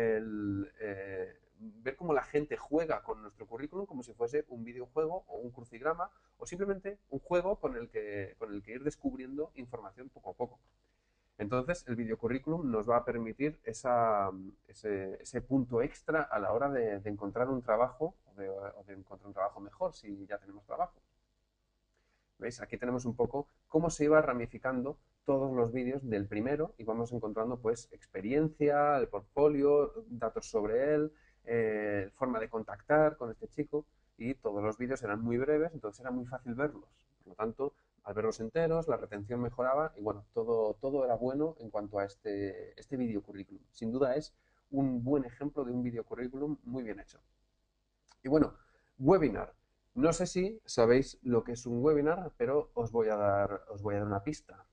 ver cómo la gente juega con nuestro currículum como si fuese un videojuego o un crucigrama o simplemente un juego con el que ir descubriendo información poco a poco. Entonces, el videocurrículum nos va a permitir ese punto extra a la hora de encontrar un trabajo o de encontrar un trabajo mejor si ya tenemos trabajo. ¿Veis? Aquí tenemos un poco cómo se iba ramificando todos los vídeos del primero y vamos encontrando pues experiencia, el portfolio, datos sobre él, forma de contactar con este chico y todos los vídeos eran muy breves, entonces era muy fácil verlos. Por lo tanto, al verlos enteros, la retención mejoraba y bueno, todo era bueno en cuanto a este videocurrículum. Sin duda es un buen ejemplo de un videocurrículum muy bien hecho. Y bueno, webinar. No sé si sabéis lo que es un webinar, pero os voy a dar una pista.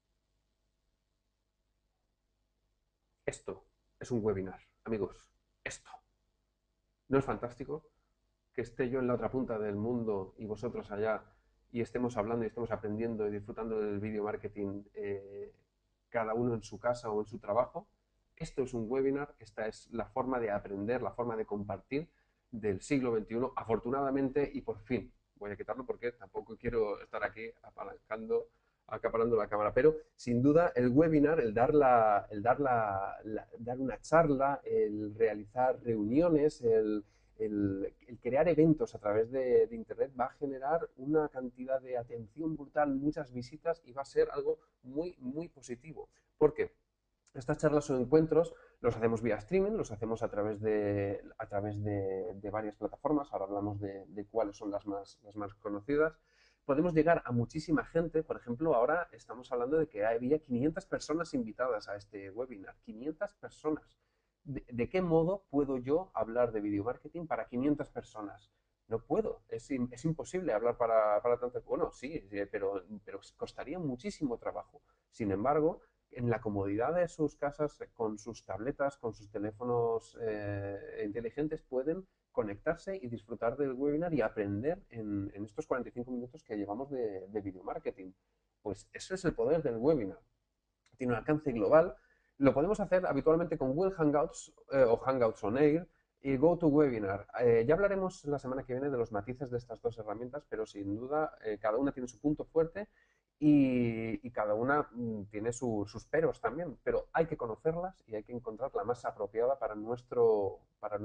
Esto es un webinar, amigos. Esto. ¿No es fantástico? Que esté yo en la otra punta del mundo y vosotros allá y estemos hablando y estemos aprendiendo y disfrutando del video marketing cada uno en su casa o en su trabajo. Esto es un webinar, esta es la forma de aprender, la forma de compartir del siglo XXI, afortunadamente y por fin. Voy a quitarlo porque tampoco quiero estar aquí acaparando la cámara, pero sin duda el webinar, el dar una charla, el realizar reuniones, el crear eventos a través de Internet va a generar una cantidad de atención brutal, muchas visitas y va a ser algo muy, muy positivo. ¿Por qué? Estas charlas o encuentros los hacemos vía streaming, los hacemos a través de varias plataformas. Ahora hablamos de cuáles son las más conocidas. Podemos llegar a muchísima gente. Por ejemplo, ahora estamos hablando de que había 500 personas invitadas a este webinar. 500 personas. ¿De qué modo puedo yo hablar de video marketing para 500 personas? No puedo, es imposible hablar para tantas. Bueno, sí, pero costaría muchísimo trabajo. Sin embargo, en la comodidad de sus casas, con sus tabletas, con sus teléfonos inteligentes, pueden conectarse y disfrutar del webinar y aprender en estos 45 minutos que llevamos de video marketing. Pues eso es el poder del webinar. Tiene un alcance global. Lo podemos hacer habitualmente con Google Hangouts o Hangouts on Air y GoToWebinar. Ya hablaremos la semana que viene de los matices de estas dos herramientas, pero sin duda cada una tiene su punto fuerte y cada una tiene sus peros también, pero hay que conocerlas y hay que encontrar la más apropiada para nuestro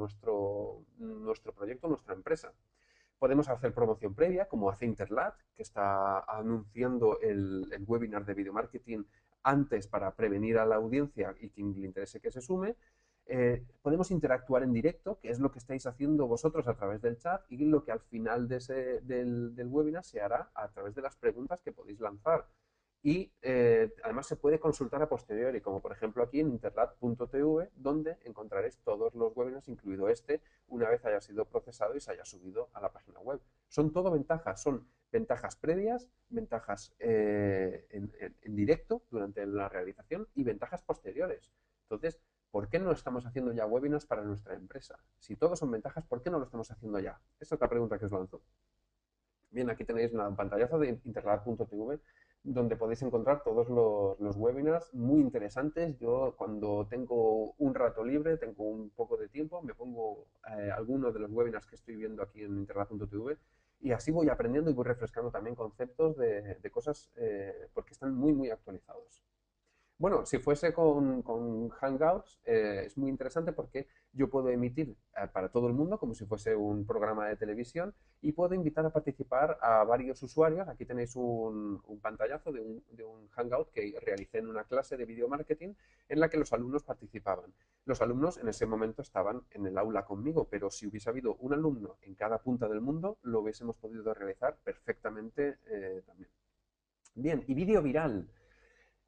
proyecto, nuestra empresa. Podemos hacer promoción previa, como hace Interlat, que está anunciando el webinar de video marketing antes para prevenir a la audiencia y quien le interese que se sume. Podemos interactuar en directo, que es lo que estáis haciendo vosotros a través del chat y lo que al final del webinar se hará a través de las preguntas que podéis lanzar. Y además se puede consultar a posteriori, como por ejemplo aquí en interlat.tv, donde encontraréis todos los webinars, incluido este, una vez haya sido procesado y se haya subido a la página web. Son todo ventajas, son ventajas previas, ventajas en directo durante la realización y ventajas posteriores. Entonces, ¿por qué no estamos haciendo ya webinars para nuestra empresa? Si todos son ventajas, ¿por qué no lo estamos haciendo ya? Esa es la pregunta que os lanzo. Bien, aquí tenéis un pantallazo de interlat.tv donde podéis encontrar todos los webinars muy interesantes. Yo cuando tengo un rato libre, tengo un poco de tiempo, me pongo algunos de los webinars que estoy viendo aquí en interlat.tv y así voy aprendiendo y voy refrescando también conceptos de cosas porque están muy, muy actualizados. Bueno, si fuese con Hangouts es muy interesante porque yo puedo emitir para todo el mundo como si fuese un programa de televisión y puedo invitar a participar a varios usuarios. Aquí tenéis un pantallazo de un Hangout que realicé en una clase de video marketing en la que los alumnos participaban. Los alumnos en ese momento estaban en el aula conmigo, pero si hubiese habido un alumno en cada punta del mundo, lo hubiésemos podido realizar perfectamente también. Bien, y vídeo viral.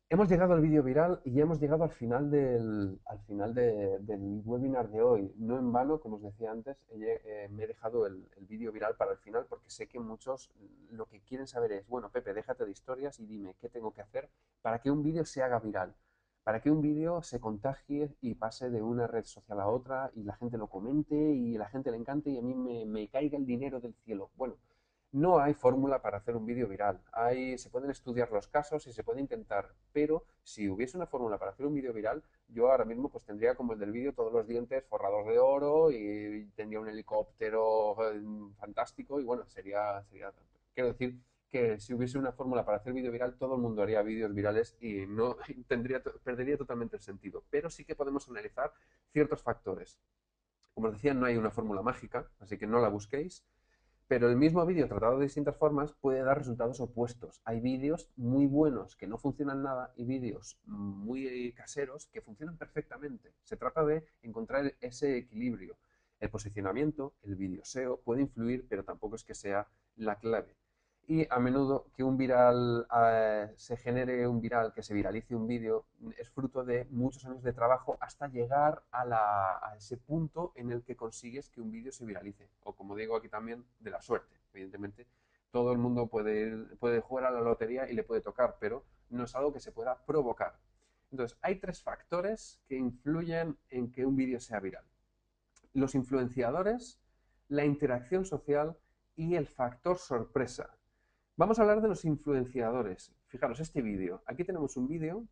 Hemos llegado al vídeo viral y hemos llegado al final del webinar de hoy. No en vano, como os decía antes, me he dejado el vídeo viral para el final porque sé que muchos lo que quieren saber es, bueno, Pepe, déjate de historias y dime qué tengo que hacer para que un vídeo se haga viral, para que un vídeo se contagie y pase de una red social a otra y la gente lo comente y la gente le encante y a mí me caiga el dinero del cielo. Bueno, no hay fórmula para hacer un vídeo viral. Se pueden estudiar los casos y se puede intentar, pero si hubiese una fórmula para hacer un vídeo viral, yo ahora mismo pues tendría como el del vídeo todos los dientes forrados de oro y tendría un helicóptero fantástico y bueno, quiero decir que si hubiese una fórmula para hacer vídeo viral, todo el mundo haría vídeos virales y no perdería totalmente el sentido. Pero sí que podemos analizar ciertos factores. Como os decía, no hay una fórmula mágica, así que no la busquéis. Pero el mismo vídeo tratado de distintas formas puede dar resultados opuestos. Hay vídeos muy buenos que no funcionan nada y vídeos muy caseros que funcionan perfectamente. Se trata de encontrar ese equilibrio. El posicionamiento, el vídeo SEO puede influir, pero tampoco es que sea la clave. Y a menudo que se genere un viral, que se viralice un vídeo, es fruto de muchos años de trabajo hasta llegar a ese punto en el que consigues que un vídeo se viralice. O como digo aquí también, de la suerte. Evidentemente, todo el mundo puede jugar a la lotería y le puede tocar, pero no es algo que se pueda provocar. Entonces, hay 3 factores que influyen en que un vídeo sea viral. Los influenciadores, la interacción social y el factor sorpresa. Vamos a hablar de los influenciadores. Fijaros, este vídeo. Aquí tenemos un vídeo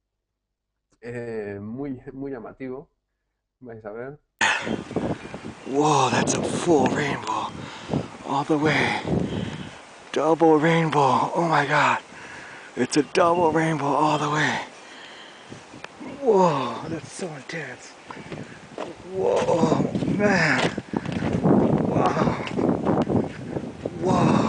muy llamativo. Vais a ver. Whoa, that's a full rainbow. All the way. Double rainbow. Oh my god. It's a double rainbow all the way. Whoa, that's so intense. Whoa, man. Wow. Whoa.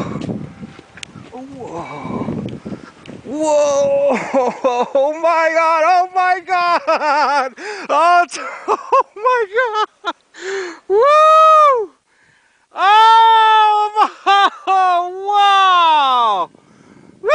Whoa! Whoa! Oh my god! Oh my god! Oh my god! Woo! Oh! Wow! Woo!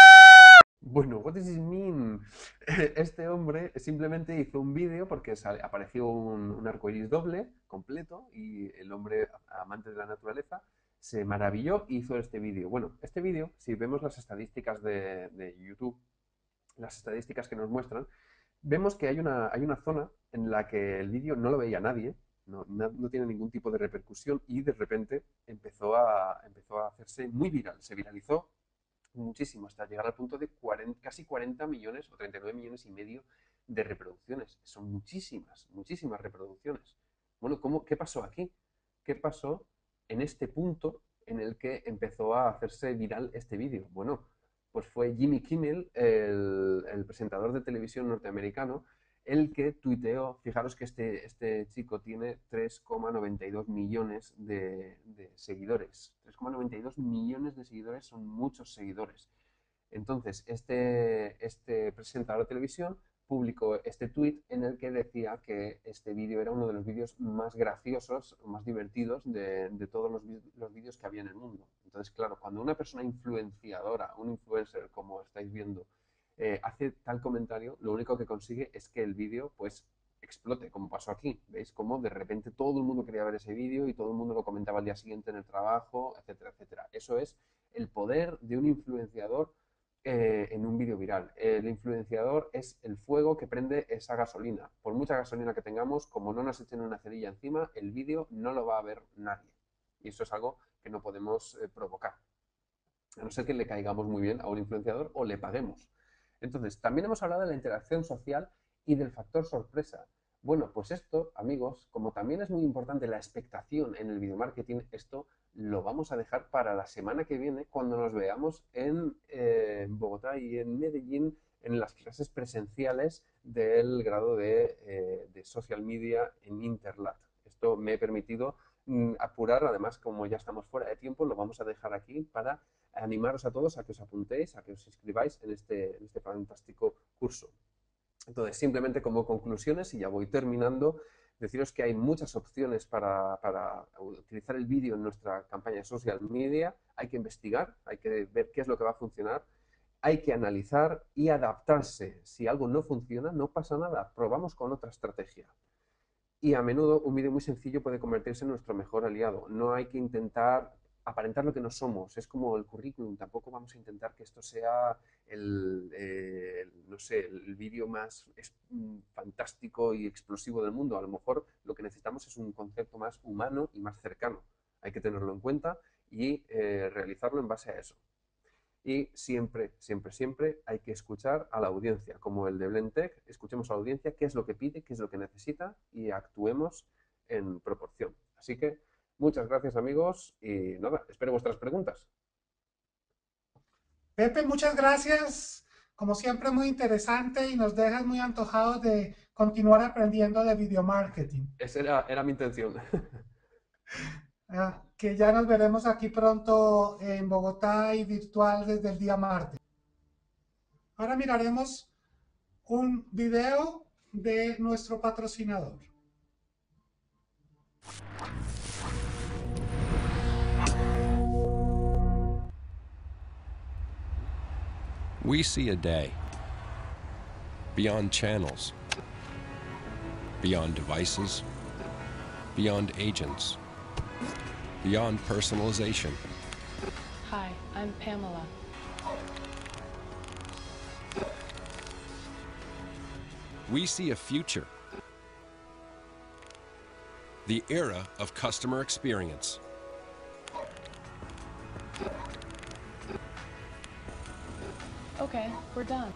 Bueno, what does this mean? Este hombre simplemente hizo un vídeo porque apareció un arcoiris doble, completo, y el hombre amante de la naturaleza se maravilló y hizo este vídeo. Bueno, este vídeo, si vemos las estadísticas de YouTube, las estadísticas que nos muestran, vemos que hay una zona en la que el vídeo no lo veía nadie, no tiene ningún tipo de repercusión y de repente empezó a hacerse muy viral, se viralizó muchísimo hasta llegar al punto de casi 40 millones o 39 millones y medio de reproducciones. Son muchísimas reproducciones. Bueno, ¿qué pasó aquí? ¿Qué pasó en este punto en el que empezó a hacerse viral este vídeo? Bueno, pues fue Jimmy Kimmel, el presentador de televisión norteamericano, el que tuiteó. Fijaros que este chico tiene 3,92 millones de seguidores. 3,92 millones de seguidores son muchos seguidores. Entonces, este presentador de televisión publicó este tuit en el que decía que este vídeo era uno de los vídeos más graciosos, más divertidos de todos los vídeos que había en el mundo. Entonces, claro, cuando una persona influenciadora, un influencer, como estáis viendo, hace tal comentario, lo único que consigue es que el vídeo pues explote, como pasó aquí. ¿Veis cómo de repente todo el mundo quería ver ese vídeo y todo el mundo lo comentaba al día siguiente en el trabajo, etcétera, etcétera? Eso es el poder de un influenciador en un vídeo viral. El influenciador es el fuego que prende esa gasolina. Por mucha gasolina que tengamos, como no nos echen una cerilla encima, el vídeo no lo va a ver nadie. Y eso es algo que no podemos provocar. A no ser que le caigamos muy bien a un influenciador o le paguemos. Entonces, también hemos hablado de la interacción social y del factor sorpresa. Bueno, pues esto, amigos, como también es muy importante la expectación en el video marketing, esto lo vamos a dejar para la semana que viene cuando nos veamos en Bogotá y en Medellín en las clases presenciales del grado de Social Media en Interlat. Esto me he permitido apurar, además como ya estamos fuera de tiempo, lo vamos a dejar aquí para animaros a todos a que os apuntéis, a que os inscribáis en este fantástico curso. Entonces, simplemente como conclusiones, y ya voy terminando, deciros que hay muchas opciones para utilizar el vídeo en nuestra campaña de social media. Hay que investigar, hay que ver qué es lo que va a funcionar. hay que analizar y adaptarse. Si algo no funciona, no pasa nada, probamos con otra estrategia. Y a menudo un vídeo muy sencillo puede convertirse en nuestro mejor aliado. No hay que intentar aparentar lo que no somos. Es como el currículum. Tampoco vamos a intentar que esto sea no sé, el vídeo más fantástico y explosivo del mundo. A lo mejor lo que necesitamos es un concepto más humano y más cercano. Hay que tenerlo en cuenta y realizarlo en base a eso. Y siempre, siempre, siempre hay que escuchar a la audiencia, como el de Blendtec. Escuchemos a la audiencia qué es lo que pide, qué es lo que necesita y actuemos en proporción. Así que muchas gracias, amigos, y nada, espero vuestras preguntas. Pepe, muchas gracias. Como siempre, muy interesante y nos dejas muy antojados de continuar aprendiendo de video marketing. Esa era mi intención. Que ya nos veremos aquí pronto en Bogotá y virtual desde el día martes. Ahora miraremos un video de nuestro patrocinador. We see a day beyond channels, beyond devices, beyond agents, beyond personalization. Hi, I'm Pamela. We see a future, the era of customer experience. Okay, we're done.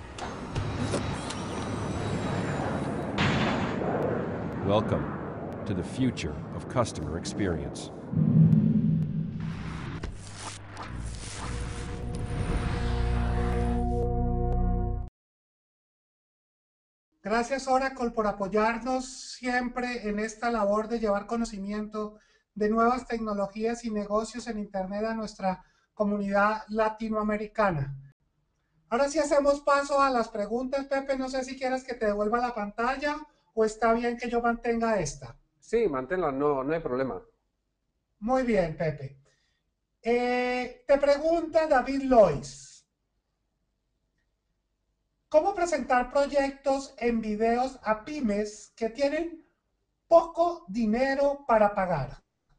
Welcome to the future of customer experience. Gracias, Oracle, por apoyarnos siempre en esta labor de llevar conocimiento de nuevas tecnologías y negocios en Internet a nuestra comunidad latinoamericana. Ahora sí hacemos paso a las preguntas, Pepe. No sé si quieres que te devuelva la pantalla o está bien que yo mantenga esta. Sí, manténla, no hay problema. Muy bien, Pepe. Te pregunta David Lois. ¿Cómo presentar proyectos en videos a pymes que tienen poco dinero para pagar?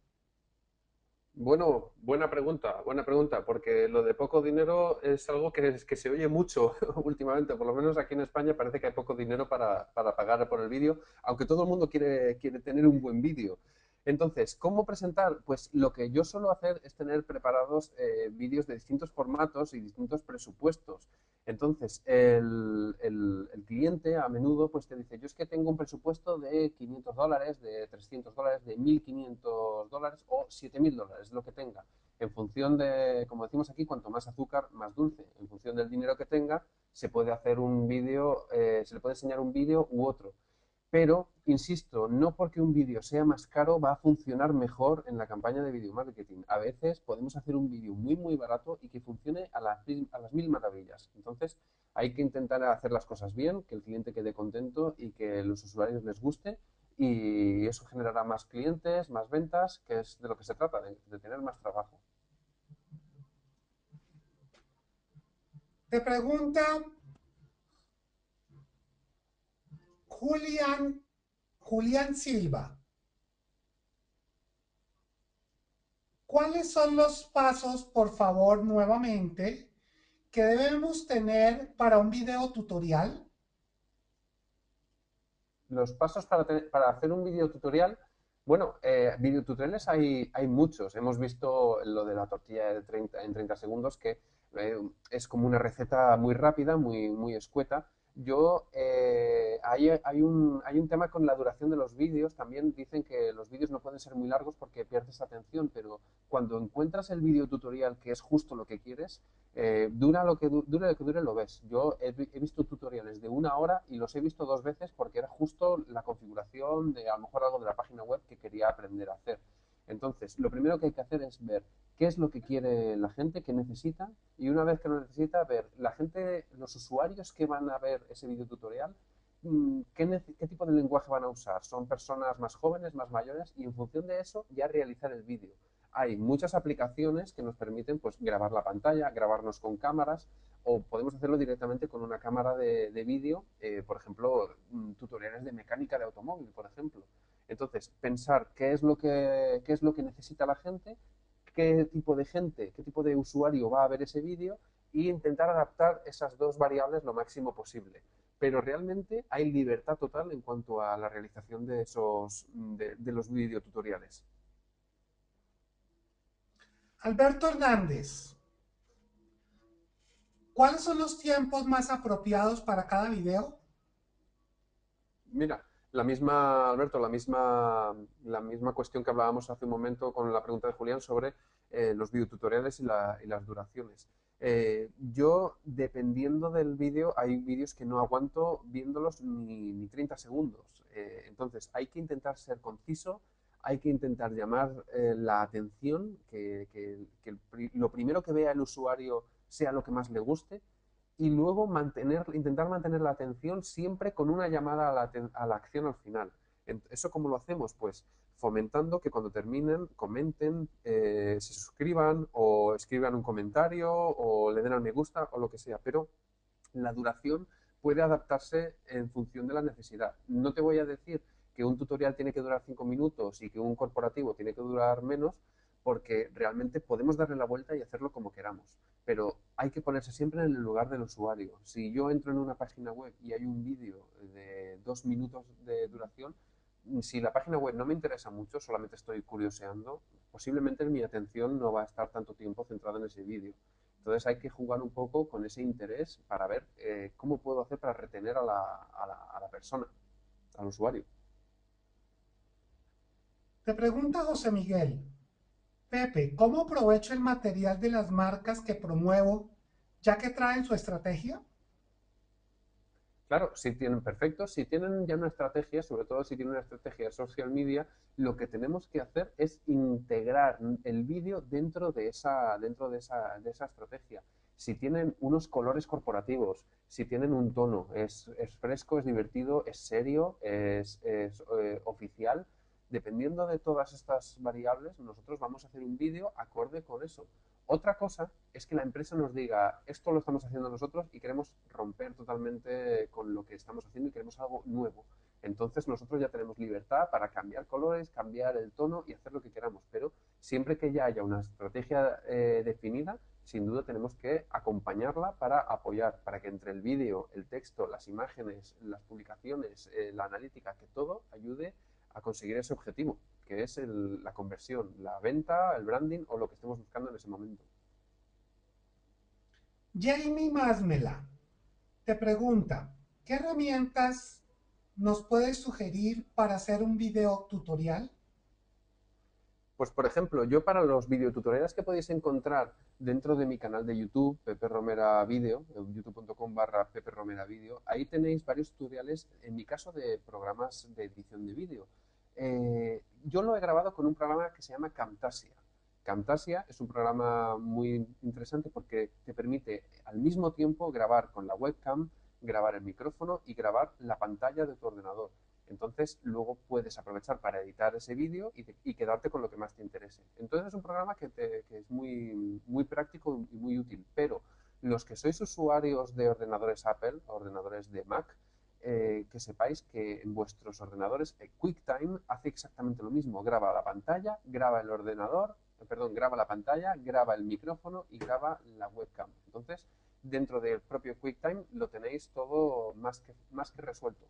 Bueno, buena pregunta, porque lo de poco dinero es algo que se oye mucho últimamente, por lo menos aquí en España parece que hay poco dinero para pagar por el vídeo, aunque todo el mundo quiere tener un buen vídeo. Entonces, ¿cómo presentar? Pues lo que yo suelo hacer es tener preparados vídeos de distintos formatos y distintos presupuestos. Entonces, el cliente a menudo pues te dice, yo es que tengo un presupuesto de $500, de $300, de $1.500 o $7.000, lo que tenga. En función de, como decimos aquí, cuanto más azúcar, más dulce. En función del dinero que tenga, se puede hacer un vídeo, se le puede enseñar un vídeo u otro. Pero, insisto, no porque un vídeo sea más caro va a funcionar mejor en la campaña de video marketing. A veces podemos hacer un vídeo muy, muy barato y que funcione a las mil maravillas. Entonces, hay que intentar hacer las cosas bien, que el cliente quede contento y que a los usuarios les guste. Y eso generará más clientes, más ventas, que es de lo que se trata, de tener más trabajo. Te pregunta Julián Silva. ¿Cuáles son los pasos, por favor, nuevamente, que debemos tener para un video tutorial? Los pasos para hacer un video tutorial, bueno, videotutoriales hay muchos. Hemos visto lo de la tortilla en 30 segundos, que es como una receta muy rápida, muy escueta. Hay un tema con la duración de los vídeos. También dicen que los vídeos no pueden ser muy largos porque pierdes atención, pero cuando encuentras el vídeo tutorial que es justo lo que quieres, dure lo que dure, lo ves. Yo he visto tutoriales de 1 hora y los he visto 2 veces porque era justo la configuración de a lo mejor algo de la página web que quería aprender a hacer. Entonces, lo primero que hay que hacer es ver qué es lo que quiere la gente, qué necesita, y una vez que lo necesita, ver la gente, los usuarios que van a ver ese video tutorial, qué tipo de lenguaje van a usar. ¿Son personas más jóvenes, más mayores? Y en función de eso, ya realizar el vídeo. Hay muchas aplicaciones que nos permiten pues grabar la pantalla, grabarnos con cámaras, o podemos hacerlo directamente con una cámara de vídeo, por ejemplo, tutoriales de mecánica de automóvil, por ejemplo. Entonces, pensar qué es lo que necesita la gente, qué tipo de gente, qué tipo de usuario va a ver ese vídeo e intentar adaptar esas dos variables lo máximo posible. Pero realmente hay libertad total en cuanto a la realización de los videotutoriales. Alberto Hernández, ¿cuáles son los tiempos más apropiados para cada video? Mira, Alberto, la misma cuestión que hablábamos hace un momento con la pregunta de Julián sobre los videotutoriales y las duraciones. Yo, dependiendo del vídeo, hay vídeos que no aguanto viéndolos ni 30 segundos. Entonces, hay que intentar ser conciso, hay que intentar llamar la atención, que lo primero que vea el usuario sea lo que más le guste, y luego intentar mantener la atención siempre con una llamada a la acción al final. ¿Eso cómo lo hacemos? Pues fomentando que cuando terminen comenten, se suscriban o escriban un comentario o le den al me gusta o lo que sea, pero la duración puede adaptarse en función de la necesidad. No te voy a decir que un tutorial tiene que durar 5 minutos y que un corporativo tiene que durar menos, porque realmente podemos darle la vuelta y hacerlo como queramos, pero hay que ponerse siempre en el lugar del usuario. Si yo entro en una página web y hay un vídeo de 2 minutos de duración, si la página web no me interesa mucho, solamente estoy curioseando, posiblemente mi atención no va a estar tanto tiempo centrada en ese vídeo. Entonces hay que jugar un poco con ese interés para ver cómo puedo hacer para retener a la persona, al usuario. Te pregunta José Miguel, Pepe, ¿cómo aprovecho el material de las marcas que promuevo ya que traen su estrategia? Claro, si tienen ya una estrategia, sobre todo si tienen una estrategia de social media, lo que tenemos que hacer es integrar el vídeo dentro de esa estrategia. Si tienen unos colores corporativos, si tienen un tono, es fresco, es divertido, es serio, es oficial, dependiendo de todas estas variables, nosotros vamos a hacer un vídeo acorde con eso. Otra cosa es que la empresa nos diga, esto lo estamos haciendo nosotros y queremos romper totalmente con lo que estamos haciendo y queremos algo nuevo. Entonces nosotros ya tenemos libertad para cambiar colores, cambiar el tono y hacer lo que queramos, pero siempre que ya haya una estrategia definida, sin duda tenemos que acompañarla para apoyar, para que entre el vídeo, el texto, las imágenes, las publicaciones, la analítica, que todo ayude a conseguir ese objetivo, que es la conversión, la venta, el branding o lo que estemos buscando en ese momento. Jamie Masmela te pregunta, ¿qué herramientas nos puedes sugerir para hacer un video tutorial? Pues, por ejemplo, yo para los videotutoriales que podéis encontrar dentro de mi canal de YouTube, Pepe Romera Video, youtube.com/Pepe Romera Video, ahí tenéis varios tutoriales, en mi caso, de programas de edición de vídeo. Yo lo he grabado con un programa que se llama Camtasia. Camtasia es un programa muy interesante porque te permite al mismo tiempo grabar con la webcam, grabar el micrófono y grabar la pantalla de tu ordenador. Entonces, luego puedes aprovechar para editar ese vídeo y quedarte con lo que más te interese. Entonces, es un programa que es muy práctico y muy útil. Pero los que sois usuarios de ordenadores Apple, ordenadores de Mac, que sepáis que en vuestros ordenadores QuickTime hace exactamente lo mismo. Graba la pantalla, graba el ordenador, graba la pantalla, graba el micrófono y graba la webcam. Entonces, dentro del propio QuickTime lo tenéis todo más que resuelto.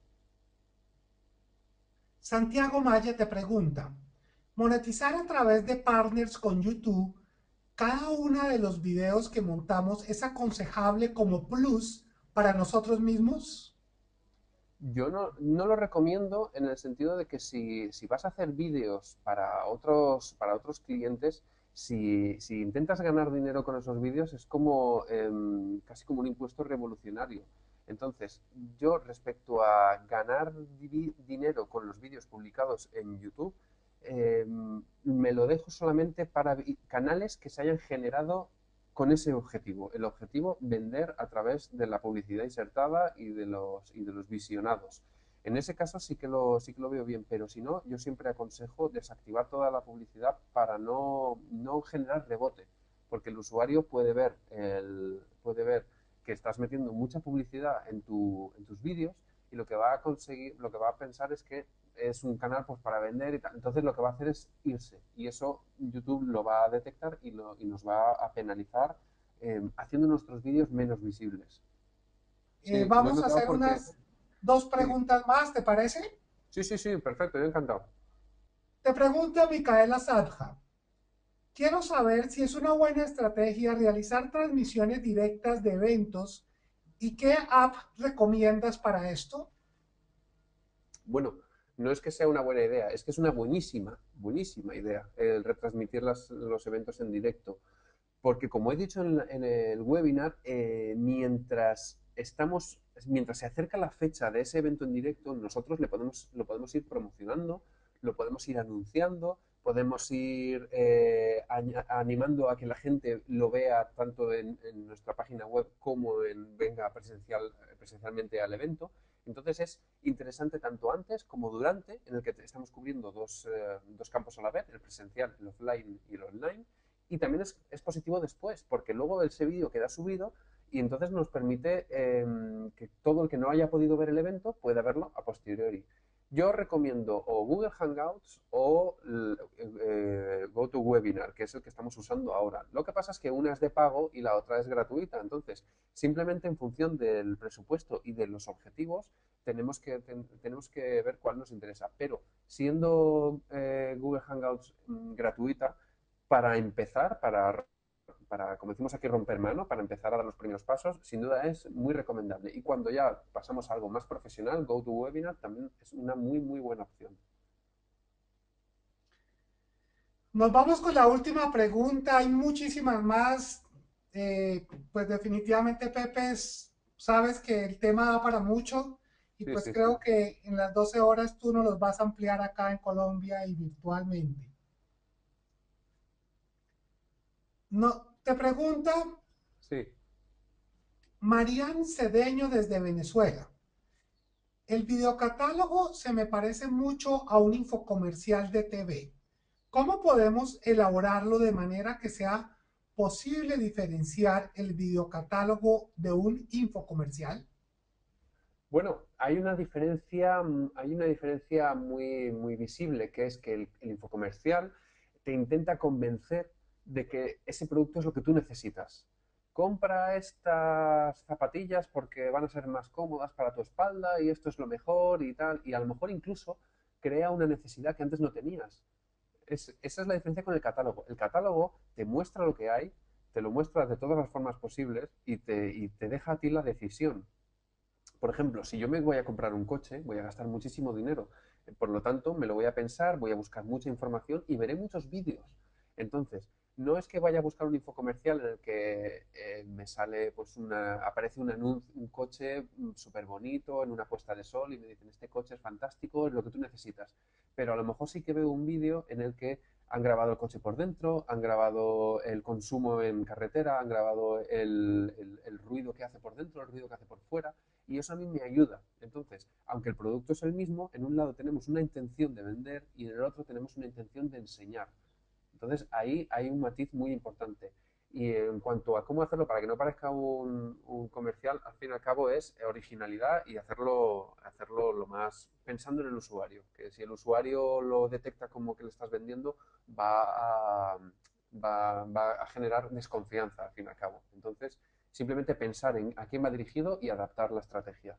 Santiago Maya te pregunta, ¿monetizar a través de partners con YouTube cada uno de los videos que montamos es aconsejable como plus para nosotros mismos? Yo no lo recomiendo en el sentido de que si vas a hacer vídeos para otros clientes, si intentas ganar dinero con esos vídeos es como casi como un impuesto revolucionario. Entonces, yo respecto a ganar dinero con los vídeos publicados en YouTube, me lo dejo solamente para canales que se hayan generado con ese objetivo. El objetivo, vender a través de la publicidad insertada y de los visionados. En ese caso sí que lo veo bien, pero si no, yo siempre aconsejo desactivar toda la publicidad para no generar rebote, porque el usuario puede ver que estás metiendo mucha publicidad en tus vídeos y lo que va a pensar es que es un canal pues para vender y tal. Entonces lo que va a hacer es irse y eso YouTube lo va a detectar y nos va a penalizar haciendo nuestros vídeos menos visibles. Sí, vamos a hacer unas 2 preguntas más, ¿te parece? Sí, perfecto, yo encantado. Te pregunta Micaela Sadja. Quiero saber si es una buena estrategia realizar transmisiones directas de eventos y qué app recomiendas para esto. Bueno, no es que sea una buena idea, es que es una buenísima idea el retransmitir los eventos en directo. Porque como he dicho en el webinar, mientras se acerca la fecha de ese evento en directo, nosotros lo podemos ir promocionando, lo podemos ir anunciando, podemos ir animando a que la gente lo vea tanto en nuestra página web como venga presencialmente al evento. Entonces es interesante tanto antes como durante, en el que estamos cubriendo dos campos a la vez, el presencial, el offline y el online. Y también es positivo después, porque luego ese vídeo queda subido y entonces nos permite que todo el que no haya podido ver el evento pueda verlo a posteriori. Yo recomiendo o Google Hangouts o GoToWebinar, que es el que estamos usando ahora. Lo que pasa es que una es de pago y la otra es gratuita. Entonces, simplemente en función del presupuesto y de los objetivos, tenemos que ver cuál nos interesa. Pero siendo Google Hangouts gratuita, para empezar, como decimos aquí, romper mano, para empezar a dar los primeros pasos, sin duda es muy recomendable. Y cuando ya pasamos a algo más profesional, GoToWebinar también es una muy buena opción. Nos vamos con la última pregunta. Hay muchísimas más. Pues definitivamente, Pepe, sabes que el tema da para mucho y pues creo que en las 12 horas tú nos los vas a ampliar acá en Colombia y virtualmente. No, te pregunta Marian Cedeño desde Venezuela. El videocatálogo se me parece mucho a un infocomercial de TV. ¿Cómo podemos elaborarlo de manera que sea posible diferenciar el videocatálogo de un infocomercial? Bueno, hay una diferencia muy visible, que es que el infocomercial te intenta convencer de que ese producto es lo que tú necesitas. Compra estas zapatillas porque van a ser más cómodas para tu espalda y esto es lo mejor y tal. Y a lo mejor incluso crea una necesidad que antes no tenías. Esa es la diferencia con el catálogo. El catálogo te muestra lo que hay, te lo muestra de todas las formas posibles y te deja a ti la decisión. Por ejemplo, si yo me voy a comprar un coche, voy a gastar muchísimo dinero. Por lo tanto, me lo voy a pensar, voy a buscar mucha información y veré muchos vídeos. Entonces, no es que vaya a buscar un infocomercial en el que me sale, pues aparece un anuncio, un coche súper bonito en una puesta de sol y me dicen, este coche es fantástico, es lo que tú necesitas. Pero a lo mejor sí que veo un vídeo en el que han grabado el coche por dentro, han grabado el consumo en carretera, han grabado el ruido que hace por dentro, el ruido que hace por fuera, y eso a mí me ayuda. Entonces, aunque el producto es el mismo, en un lado tenemos una intención de vender y en el otro tenemos una intención de enseñar. Entonces, ahí hay un matiz muy importante. Y en cuanto a cómo hacerlo para que no parezca un comercial, al fin y al cabo es originalidad y hacerlo lo más pensando en el usuario. Que si el usuario lo detecta como que le estás vendiendo, va a generar desconfianza, al fin y al cabo. Entonces, simplemente pensar en a quién va dirigido y adaptar la estrategia.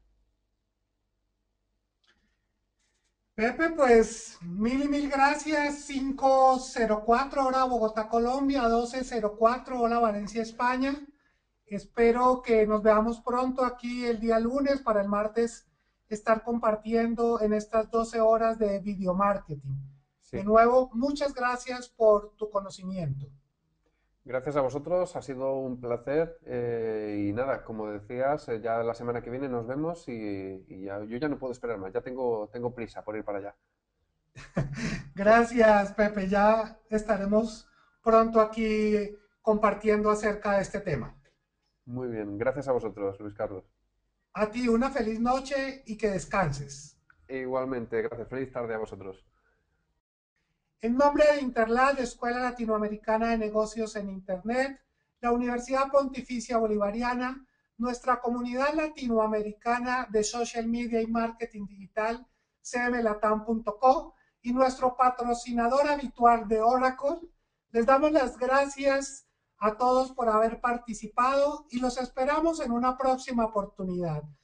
Pepe, pues mil gracias. 5:04 hora Bogotá, Colombia, 12:04 hora Valencia, España. Espero que nos veamos pronto aquí el día lunes para el martes estar compartiendo en estas 12 horas de video marketing. Sí. De nuevo, muchas gracias por tu conocimiento. Gracias a vosotros, ha sido un placer y nada, como decías, ya la semana que viene nos vemos y yo ya no puedo esperar más, ya tengo prisa por ir para allá. Gracias, Pepe, ya estaremos pronto aquí compartiendo acerca de este tema. Muy bien, gracias a vosotros, Luis Carlos. A ti una feliz noche y que descanses. Igualmente, gracias, feliz tarde a vosotros. En nombre de Interlat, Escuela Latinoamericana de Negocios en Internet, la Universidad Pontificia Bolivariana, nuestra comunidad latinoamericana de social media y marketing digital, cmlatam.co, y nuestro patrocinador habitual de Oracle. Les damos las gracias a todos por haber participado y los esperamos en una próxima oportunidad.